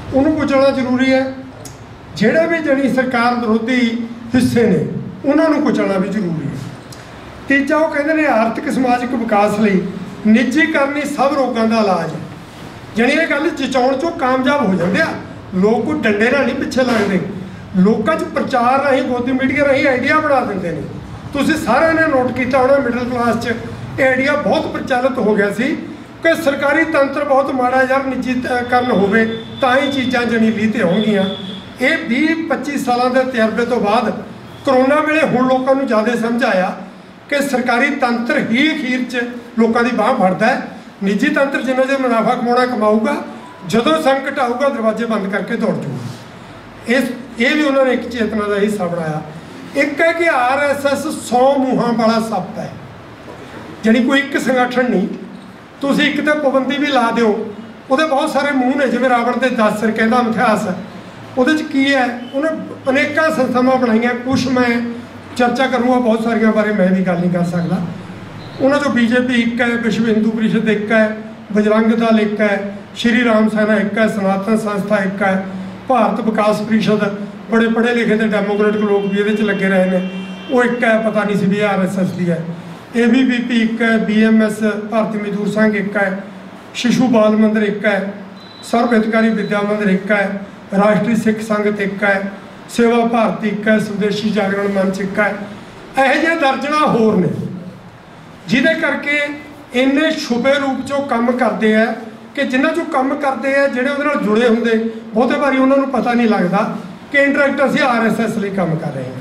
ਉਹਨੂੰ ਕੁਚਲਣਾ ਜ਼ਰੂਰੀ ਹੈ। ਜਿਹੜੇ ਵੀ ਜਣੀ ਸਰਕਾਰ ਵਿਰੋਧੀ ਹਿੱਸੇ ਨੇ ਉਹਨਾਂ ਨੂੰ ਕੁਚਲਣਾ ਵੀ ਜ਼ਰੂਰੀ ਹੈ। ਤੀਜਾ ਉਹ ਕਹਿੰਦੇ ਨੇ ਆਰਥਿਕ ਸਮਾਜਿਕ ਵਿਕਾਸ ਲਈ ਨਿੱਜੀਕਰਨ ਹੀ ਸਭ ਰੋਗਾਂ ਦਾ ਇਲਾਜ ਹੈ। ਜਾਣੀ ਇਹ ਗੱਲ ਜਚਾਉਣ 'ਚੋਂ ਕਾਮਯਾਬ ਹੋ ਜਾਂਦੇ ਆ ਲੋਕ, ਕੋਈ ਡੰਡੇ ਨਾਲ ਨਹੀਂ ਪਿੱਛੇ ਲੱਗਦੇ। ਲੋਕਾਂ 'ਚ ਪ੍ਰਚਾਰ ਰਾਹੀਂ, ਗੋਦੀ ਮੀਡੀਆ ਰਾਹੀਂ ਆਈਡੀਆ ਬਣਾ ਦਿੰਦੇ ਨੇ। ਤੁਸੀਂ ਸਾਰਿਆਂ ਨੇ ਨੋਟ ਕੀਤਾ ਹੋਣਾ ਮਿਡਲ ਕਲਾਸ 'ਚ ਇਹ ਆਈਡੀਆ ਬਹੁਤ ਪ੍ਰਚਲਿਤ ਹੋ ਗਿਆ ਸੀ ਕਿ ਸਰਕਾਰੀ ਤੰਤਰ ਬਹੁਤ ਮਾੜਾ ਯਾਰ, ਨਿੱਜੀਕਰਨ ਹੋਵੇ ਤਾਂ ਹੀ ਚੀਜ਼ਾਂ ਜਣੀ ਲੀਹ 'ਤੇ ਆਉਣਗੀਆਂ। ਇਹ 20-25 ਸਾਲਾਂ ਦੇ ਤਜਰਬੇ ਤੋਂ ਬਾਅਦ ਕਰੋਨਾ ਵੇਲੇ ਹੁਣ ਲੋਕਾਂ ਨੂੰ ਜ਼ਿਆਦਾ ਸਮਝ ਆਇਆ ਕਿ ਸਰਕਾਰੀ ਤੰਤਰ ਹੀ ਅਖੀਰ 'ਚ ਲੋਕਾਂ ਦੀ ਬਾਂਹ ਫੜਦਾ ਹੈ। ਨਿੱਜੀ ਤੰਤਰ ਜਿੰਨਾ ਜੇ ਮੁਨਾਫਾ ਕਮਾਉਣਾ ਕਮਾਊਗਾ, ਜਦੋਂ ਸੰਕਟ ਆਊਗਾ ਦਰਵਾਜ਼ੇ ਬੰਦ ਕਰਕੇ ਦੌੜ ਜੂਗਾ। ਇਹ ਵੀ ਉਹਨਾਂ ਨੇ ਇੱਕ ਚੇਤਨਾ ਦਾ ਹਿੱਸਾ ਬਣਾਇਆ। ਇੱਕ ਹੈ ਕਿ RSS 100 ਮੂੰਹਾਂ ਵਾਲਾ ਸੱਪ ਹੈ, ਜਿਹੜੀ ਕੋਈ ਇੱਕ ਸੰਗਠਨ ਨਹੀਂ। ਤੁਸੀਂ ਇੱਕ ਤੇ ਪਾਬੰਦੀ ਵੀ ਲਾ ਦਿਓ, ਉਹਦੇ ਬਹੁਤ ਸਾਰੇ ਮੂੰਹ ਨੇ, ਜਿਵੇਂ ਰਾਵਣ ਦੇ 10 ਸਿਰ ਕਹਿੰਦਾ ਇਤਿਹਾਸ ਹੈ। ਉਹਦੇ 'ਚ ਕੀ ਹੈ, ਉਹਨੇ ਅਨੇਕਾਂ ਸੰਸਥਾਵਾਂ ਬਣਾਈਆਂ। ਕੁਛ ਮੈਂ ਚਰਚਾ ਕਰੂੰਗਾ, ਬਹੁਤ ਸਾਰੀਆਂ ਬਾਰੇ ਮੈਂ ਵੀ ਗੱਲ ਨਹੀਂ ਕਰ ਸਕਦਾ। ਉਹਨਾਂ 'ਚੋਂ BJP ਇੱਕ ਹੈ, ਵਿਸ਼ਵ ਹਿੰਦੂ ਪ੍ਰੀਸ਼ਦ ਇੱਕ ਹੈ, ਬਜਰੰਗ ਦਲ ਇੱਕ ਹੈ, ਸ਼੍ਰੀ ਰਾਮ ਸੈਨਾ ਇੱਕ ਹੈ, ਸਨਾਤਨ ਸੰਸਥਾ ਇੱਕ ਹੈ, ਭਾਰਤ ਵਿਕਾਸ ਪ੍ਰੀਸ਼ਦ, ਬੜੇ ਪੜ੍ਹੇ ਲਿਖੇ ਤੇ ਡੈਮੋਕ੍ਰੇਟਿਕ ਲੋਕ ਵੀ ਇਹਦੇ 'ਚ ਲੱਗੇ ਰਹੇ ਨੇ, ਉਹ ਇੱਕ ਹੈ। ਪਤਾ ਨਹੀਂ ਸੀ ਵੀ RSS ਦੀ ਹੈ। ABVP ਇੱਕ ਹੈ, BMS ਭਾਰਤੀ ਮਜ਼ਦੂਰ ਸੰਘ ਇੱਕ ਹੈ, ਸ਼ਿਸ਼ੂ ਬਾਲ ਮੰਦਿਰ ਇੱਕ ਹੈ, ਸਰਬ ਹਿਤਕਾਰੀ ਵਿਦਿਆ ਮੰਦਿਰ ਇੱਕ ਹੈ, ਰਾਸ਼ਟਰੀ ਸਿੱਖ ਸੰਗਤ ਇੱਕ ਹੈ, ਸੇਵਾ ਭਾਰਤੀ ਇੱਕ ਹੈ, ਸਵਦੇਸ਼ੀ ਜਾਗਰਣ ਮੰਚ ਇੱਕ ਹੈ। ਇਹੋ ਜਿਹੇ ਦਰਜਨਾਂ ਹੋਰ ਨੇ ਜਿਹਦੇ ਕਰਕੇ ਇੰਨੇ ਛੁਪੇ ਰੂਪ 'ਚੋਂ ਕੰਮ ਕਰਦੇ ਆ ਕਿ ਜਿਨ੍ਹਾਂ 'ਚੋਂ ਕੰਮ ਕਰਦੇ ਆ ਜਿਹੜੇ ਉਹਦੇ ਨਾਲ ਜੁੜੇ ਹੁੰਦੇ, ਬਹੁਤੇ ਵਾਰੀ ਉਹਨਾਂ ਨੂੰ ਪਤਾ ਨਹੀਂ ਲੱਗਦਾ ਕਿ ਇੰਡਾਇਰੈਕਟ ਅਸੀਂ RSS ਲਈ ਕੰਮ ਕਰ ਰਹੇ ਹਾਂ।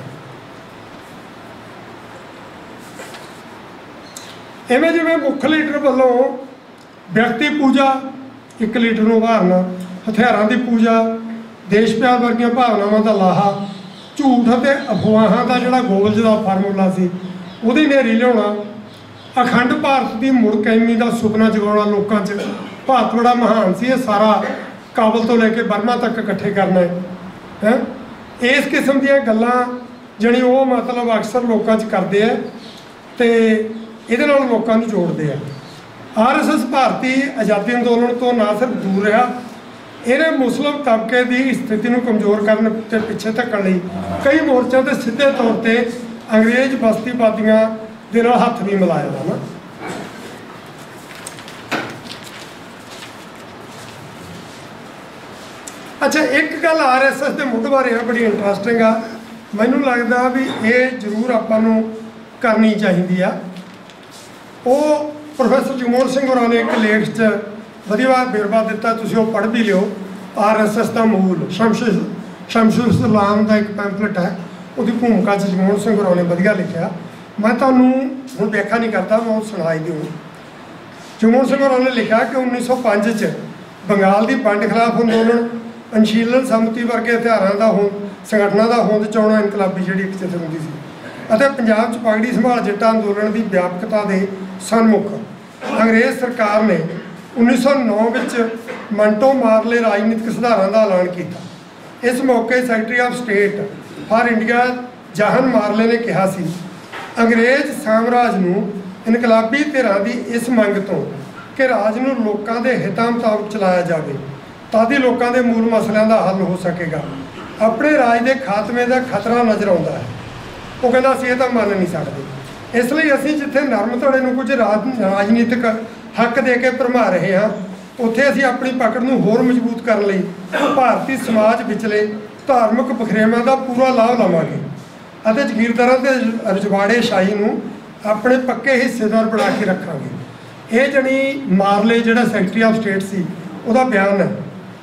ਇਵੇਂ ਜਿਵੇਂ ਮੁੱਖ ਲੀਡਰ ਵੱਲੋਂ ਵਿਅਕਤੀ ਪੂਜਾ, ਇੱਕ ਲੀਡਰ ਨੂੰ ਉਭਾਰਨਾ, ਹਥਿਆਰਾਂ ਦੀ ਪੂਜਾ, ਦੇਸ਼ ਪਿਆਰ ਵਰਗੀਆਂ ਭਾਵਨਾਵਾਂ ਦਾ ਲਾਹਾ, ਝੂਠ ਅਤੇ ਅਫਵਾਹਾਂ ਦਾ ਜਿਹੜਾ ਗੋਲਜ ਦਾ ਫਾਰਮੂਲਾ ਸੀ ਉਹਦੀ ਨੇਰੀ ਲਿਆਉਣਾ, ਅਖੰਡ ਭਾਰਤ ਦੀ ਮੁੜ ਕਾਇਮੀ ਦਾ ਸੁਪਨਾ ਜਗਾਉਣਾ ਲੋਕਾਂ 'ਚ। ਭਾਰਤ ਬੜਾ ਮਹਾਨ ਸੀ, ਇਹ ਸਾਰਾ ਕਾਬਲ ਤੋਂ ਲੈ ਕੇ ਬਰਮਾ ਤੱਕ ਇਕੱਠੇ ਕਰਨਾ ਹੈ। ਇਸ ਕਿਸਮ ਦੀਆਂ ਗੱਲਾਂ ਜਿਹੜੀ ਉਹ ਮਤਲਬ ਅਕਸਰ ਲੋਕਾਂ 'ਚ ਕਰਦੇ ਆ ਤੇ ਇਹਦੇ ਨਾਲ ਲੋਕਾਂ ਨੂੰ ਜੋੜਦੇ ਆ। RSS ਭਾਰਤੀ ਆਜ਼ਾਦੀ ਅੰਦੋਲਨ ਤੋਂ ਨਾ ਸਿਰਫ ਦੂਰ ਰਿਹਾ, ਇਹਨੇ ਮੁਸਲਿਮ ਤਬਕੇ ਦੀ ਸਥਿਤੀ ਨੂੰ ਕਮਜ਼ੋਰ ਕਰਨ ਤੇ ਪਿੱਛੇ ਧੱਕਣ ਲਈ ਕਈ ਮੋਰਚਿਆਂ 'ਤੇ ਸਿੱਧੇ ਤੌਰ 'ਤੇ ਅੰਗਰੇਜ਼ ਬਸਤੀਵਾਦੀਆਂ ਦੇ ਨਾਲ ਹੱਥ ਵੀ ਮਿਲਾਇਆ ਵਾ ਨਾ। ਅੱਛਾ, ਇੱਕ ਗੱਲ RSS ਦੇ ਮੁੱਢ ਬਾਰੇ ਆ, ਬੜੀ ਇੰਟਰਸਟਿੰਗ ਆ। ਮੈਨੂੰ ਲੱਗਦਾ ਵੀ ਇਹ ਜ਼ਰੂਰ ਆਪਾਂ ਨੂੰ ਕਰਨੀ ਚਾਹੀਦੀ ਆ। ਉਹ ਪ੍ਰੋਫੈਸਰ ਜਗਮੋਹਨ ਸਿੰਘ ਹੋਰਾਂ ਨੇ ਇੱਕ ਲੇਖ 'ਚ ਵਧੀਆ ਵੇਰਵਾ ਦਿੱਤਾ, ਤੁਸੀਂ ਉਹ ਪੜ੍ਹ ਵੀ ਲਿਓ। RSS ਦਾ ਮੂਲ ਸ਼ਮਸ਼ੁਰ ਇਸਲਾਮ ਦਾ ਇੱਕ ਪੈਂਪਲੇਟ ਹੈ, ਉਹਦੀ ਭੂਮਿਕਾ 'ਚ ਜਗਮੋਹਨ ਸਿੰਘ ਹੋਰਾਂ ਨੇ ਵਧੀਆ ਲਿਖਿਆ। ਮੈਂ ਤੁਹਾਨੂੰ ਹੁਣ ਵਿਆਖਿਆ ਨਹੀਂ ਕਰਦਾ, ਮੈਂ ਉਹ ਸੁਣਾਈ ਦਿਓ। ਜਗਮੋਹਨ ਸਿੰਘ ਹੋਰਾਂ ਨੇ ਲਿਖਿਆ ਕਿ 1905 'ਚ ਬੰਗਾਲ ਦੀ ਵੰਡ ਖਿਲਾਫ ਅੰਦੋਲਨ, ਅਨਸ਼ੀਲਨ ਸੰਮਤੀ ਵਰਗੇ ਹਥਿਆਰਾਂ ਦਾ ਸੰਗਠਨਾਂ ਦਾ ਹੋਂਦ 'ਚ ਆਉਣਾ ਇਨਕਲਾਬੀ ਜਿਹੜੀ ਇੱਕ ਜਥੇਬੰਦੀ ਸੀ, ਅਤੇ ਪੰਜਾਬ 'ਚ ਪਗੜੀ ਸੰਭਾਲ ਜੱਟਾਂ ਅੰਦੋਲਨ ਦੀ ਵਿਆਪਕਤਾ ਦੇ ਸਨਮੁਖ ਅੰਗਰੇਜ਼ ਸਰਕਾਰ ਨੇ 1909 ਵਿੱਚ ਮੰਟੋ ਮਾਰਲੇ ਰਾਜਨੀਤਿਕ ਸੁਧਾਰਾਂ ਦਾ ਐਲਾਨ ਕੀਤਾ। ਇਸ ਮੌਕੇ secretary of state for India John Morley ਨੇ ਕਿਹਾ ਸੀ, ਅੰਗਰੇਜ਼ ਸਾਮਰਾਜ ਨੂੰ ਇਨਕਲਾਬੀ ਧਿਰਾਂ ਦੀ ਇਸ ਮੰਗ ਤੋਂ ਕਿ ਰਾਜ ਨੂੰ ਲੋਕਾਂ ਦੇ ਹਿੱਤਾਂ ਮੁਤਾਬਕ ਚਲਾਇਆ ਜਾਵੇ, ਤਾਂ ਹੀ ਲੋਕਾਂ ਦੇ ਮੂਲ ਮਸਲਿਆਂ ਦਾ ਹੱਲ ਹੋ ਸਕੇਗਾ। ਆਪਣੇ ਰਾਜ ਦੇ ਖਾਤਮੇ ਦਾ ਖਤਰਾ ਨਜ਼ਰ ਆਉਂਦਾ ਹੈ। ਉਹ ਕਹਿੰਦਾ ਅਸੀਂ ਇਹ ਤਾਂ ਮੰਨ ਨਹੀਂ ਸਕਦੇ, ਇਸ ਲਈ ਅਸੀਂ ਜਿੱਥੇ ਨਰਮ ਧੜੇ ਨੂੰ ਕੁਝ ਰਾਜਨੀਤਿਕ ਹੱਕ ਦੇ ਕੇ ਭਰਮਾ ਰਹੇ ਹਾਂ, ਉੱਥੇ ਅਸੀਂ ਆਪਣੀ ਪਕੜ ਨੂੰ ਹੋਰ ਮਜ਼ਬੂਤ ਕਰਨ ਲਈ ਭਾਰਤੀ ਸਮਾਜ ਵਿਚਲੇ ਧਾਰਮਿਕ ਬਖਰੇਵਾਂ ਦਾ ਪੂਰਾ ਲਾਭ ਲਵਾਂਗੇ ਅਤੇ ਜ਼ਗੀਰਦਾਰਾਂ ਦੇ ਰਜਵਾੜੇ ਸ਼ਾਹੀ ਨੂੰ ਆਪਣੇ ਪੱਕੇ ਹਿੱਸੇਦਾਰ ਬਣਾ ਕੇ ਰੱਖਾਂਗੇ। ਇਹ ਜਣੀ ਮਾਰਲੇ ਜਿਹੜਾ ਸੈਕਟਰੀ ਆਫ ਸਟੇਟ ਸੀ ਉਹਦਾ ਬਿਆਨ ਹੈ।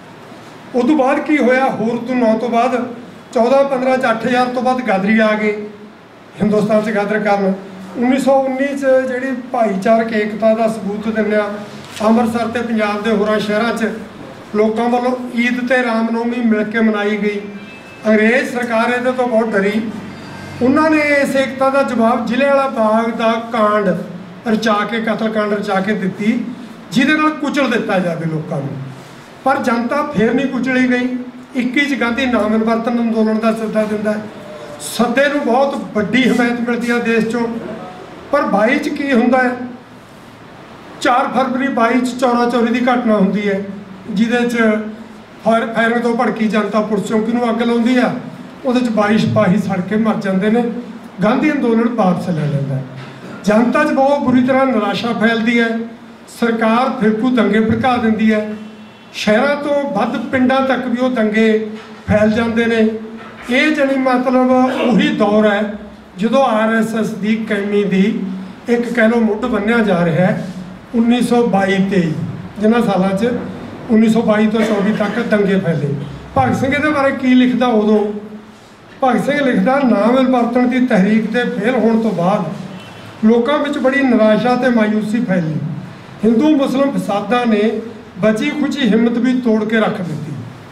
ਉਸ ਤੋਂ ਬਾਅਦ ਕੀ ਹੋਇਆ, ਹੋਰ ਤੋਂ 9 ਤੋਂ ਬਾਅਦ 14-15 'ਚ 8000 ਤੋਂ ਬਾਅਦ ਗਾਦਰੀ ਆ ਗਏ ਹਿੰਦੁਸਤਾਨ 'ਚ ਗਾਦਰ ਕਰਨ। 1919 'ਚ ਜਿਹੜੀ ਭਾਈਚਾਰਕ ਏਕਤਾ ਦਾ ਸਬੂਤ ਦਿੰਦਿਆਂ ਅੰਮ੍ਰਿਤਸਰ ਤੇ ਪੰਜਾਬ ਦੇ ਹੋਰਾਂ ਸ਼ਹਿਰਾਂ 'ਚ ਲੋਕਾਂ ਵੱਲੋਂ ਈਦ ਤੇ ਰਾਮਨੌਮੀ ਮਿਲ ਕੇ ਮਨਾਈ ਗਈ। ਅੰਗਰੇਜ਼ ਸਰਕਾਰ ਇਹਦੇ ਤੋਂ ਬਹੁਤ ਡਰੀ। ਉਹਨਾਂ ਨੇ ਇਸ ਏਕਤਾ ਦਾ ਜਵਾਬ ਜ਼ਿਲ੍ਹਿਆਂਵਾਲਾ ਬਾਗ ਦਾ ਕਾਂਡ ਰਚਾ ਕੇ, ਕਤਲकांड ਰਚਾ ਕੇ ਦਿੱਤੀ, ਜਿਹਦੇ ਨਾਲ ਕੁਚਲ ਦਿੱਤਾ ਜਾਵੇ ਲੋਕਾਂ ਨੂੰ। ਪਰ ਜਨਤਾ ਫੇਰ ਨਹੀਂ ਕੁਚਲੀ ਗਈ। 21 'ਚ ਗਾਂਧੀ ਨਾਮਨਵਰਤਨ ਅੰਦੋਲਨ ਦਾ ਸੱਦਾ ਦਿੰਦਾ, ਸੱਦੇ ਨੂੰ ਬਹੁਤ ਵੱਡੀ ਹਮਾਇਤ ਮਿਲਦੀ ਹੈ ਦੇਸ਼ 'ਚੋਂ। ਪਰ 22 'ਚ ਕੀ ਹੁੰਦਾ ਹੈ, 4 ਫਰਵਰੀ 22 'ਚ ਚੋਰੀ ਦੀ ਘਟਨਾ ਹੁੰਦੀ ਹੈ, ਜਿਹਦੇ 'ਚ ਫਾਇਰਿੰਗ ਤੋਂ ਭੜਕੀ ਜਨਤਾ ਪੁਲਿਸ ਚੌਂਕੀ ਨੂੰ ਅੱਗ ਲਾਉਂਦੀ ਆ, ਉਹਦੇ 'ਚ 22 ਸਿਪਾਹੀ ਸੜ ਕੇ ਮਰ ਜਾਂਦੇ ਨੇ। ਗਾਂਧੀ ਅੰਦੋਲਨ ਵਾਪਸ ਲੈ ਲੈਂਦਾ। ਜਨਤਾ 'ਚ ਬਹੁਤ ਬੁਰੀ ਤਰ੍ਹਾਂ ਨਿਰਾਸ਼ਾ ਫੈਲਦੀ ਹੈ। ਸਰਕਾਰ ਫਿਰਕੂ ਦੰਗੇ ਭੜਕਾ ਦਿੰਦੀ ਹੈ। ਸ਼ਹਿਰਾਂ ਤੋਂ ਵੱਧ ਪਿੰਡਾਂ ਤੱਕ ਵੀ ਉਹ ਦੰਗੇ ਫੈਲ ਜਾਂਦੇ ਨੇ। ਇਹ ਜਾਣੀ ਮਤਲਬ ਉਹੀ ਦੌਰ ਹੈ ਜਦੋਂ RSS ਦੀ ਕੈਮੀ ਦੀ ਇੱਕ ਕਹਿ ਲਓ ਮੁੱਢ ਬੰਨ੍ਹਿਆ ਜਾ ਰਿਹਾ ਹੈ। 1922-23 ਜਿਨ੍ਹਾਂ ਸਾਲਾਂ 'ਚ 1922 ਤੋਂ 24 ਤੱਕ ਦੰਗੇ ਫੈਲੇ। ਭਗਤ ਸਿੰਘ ਇਹਦੇ ਬਾਰੇ ਕੀ ਲਿਖਦਾ ਉਦੋਂ? ਭਗਤ ਸਿੰਘ ਲਿਖਦਾ, ਨਾ ਮਿਲਵਰਤਣ ਦੀ ਤਹਿਰੀਕ ਦੇ ਫੇਲ ਹੋਣ ਤੋਂ ਬਾਅਦ ਲੋਕਾਂ ਵਿੱਚ ਬੜੀ ਨਿਰਾਸ਼ਾ ਤੇ ਮਾਯੂਸੀ ਫੈਲੀ। ਹਿੰਦੂ ਮੁਸਲਿਮ ਫਸਾਦਾਂ ਨੇ ਬਚੀ ਖੁਚੀ ਹਿੰਮਤ ਵੀ ਤੋੜ ਕੇ ਰੱਖ ਦਿੱਤੀ।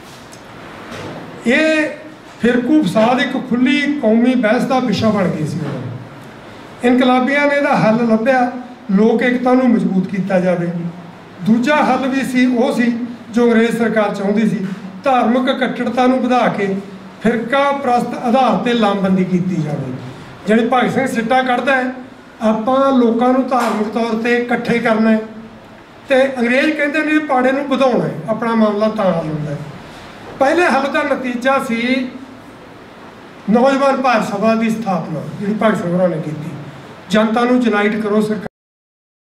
ਇਹ ਫਿਰਕੂ ਫਸਾਦ ਇੱਕ ਖੁੱਲੀ ਕੌਮੀ ਬਹਿਸ ਦਾ ਵਿਸ਼ਾ ਬਣ ਗਈ ਸੀ। ਇਨਕਲਾਬੀਆਂ ਨੇ ਇਹਦਾ ਹੱਲ ਲੱਭਿਆ, ਲੋਕ ਏਕਤਾ ਨੂੰ ਮਜ਼ਬੂਤ ਕੀਤਾ ਜਾਵੇ। ਦੂਜਾ ਹੱਲ ਵੀ ਸੀ, ਉਹ ਸੀ ਜੋ ਅੰਗਰੇਜ਼ ਸਰਕਾਰ ਚਾਹੁੰਦੀ ਸੀ, ਧਾਰਮਿਕ ਕੱਟੜਤਾ ਨੂੰ ਵਧਾ ਕੇ ਫਿਰਕਾ ਪ੍ਰਸਤ ਆਧਾਰ ਤੇ ਲਾਮਬੰਦੀ ਕੀਤੀ ਜਾਵੇ। ਜਿਹੜੀ ਭਗਤ ਸਿੰਘ ਸਿੱਟਾ ਕੱਢਦਾ ਹੈ, ਆਪਾਂ ਲੋਕਾਂ ਨੂੰ ਧਾਰਮਿਕ ਤੌਰ ਤੇ ਇਕੱਠੇ ਕਰਨਾ ਹੈ, ਤੇ ਅੰਗਰੇਜ਼ ਕਹਿੰਦੇ ਨੇ ਪਾੜੇ ਨੂੰ ਵਧਾਉਣਾ ਹੈ। ਆਪਣਾ ਮਾਮਲਾ ਤਾਂ ਹੱਲ ਹੁੰਦਾ ਹੈ। ਪਹਿਲੇ ਹੱਲ ਦਾ ਨਤੀਜਾ ਸੀ ਨੌਜਵਾਨ ਭਾਰਤ ਸਭਾ ਦੀ ਸਥਾਪਨਾ, ਜਿਹੜੀ ਭਗਤ ਸਿੰਘ ਹੋਰਾਂ ਨੇ ਕੀਤੀ। ਜਨਤਾ ਨੂੰ ਯੂਨਾਈਟ ਕਰੋ, ਸਰਕਾਰ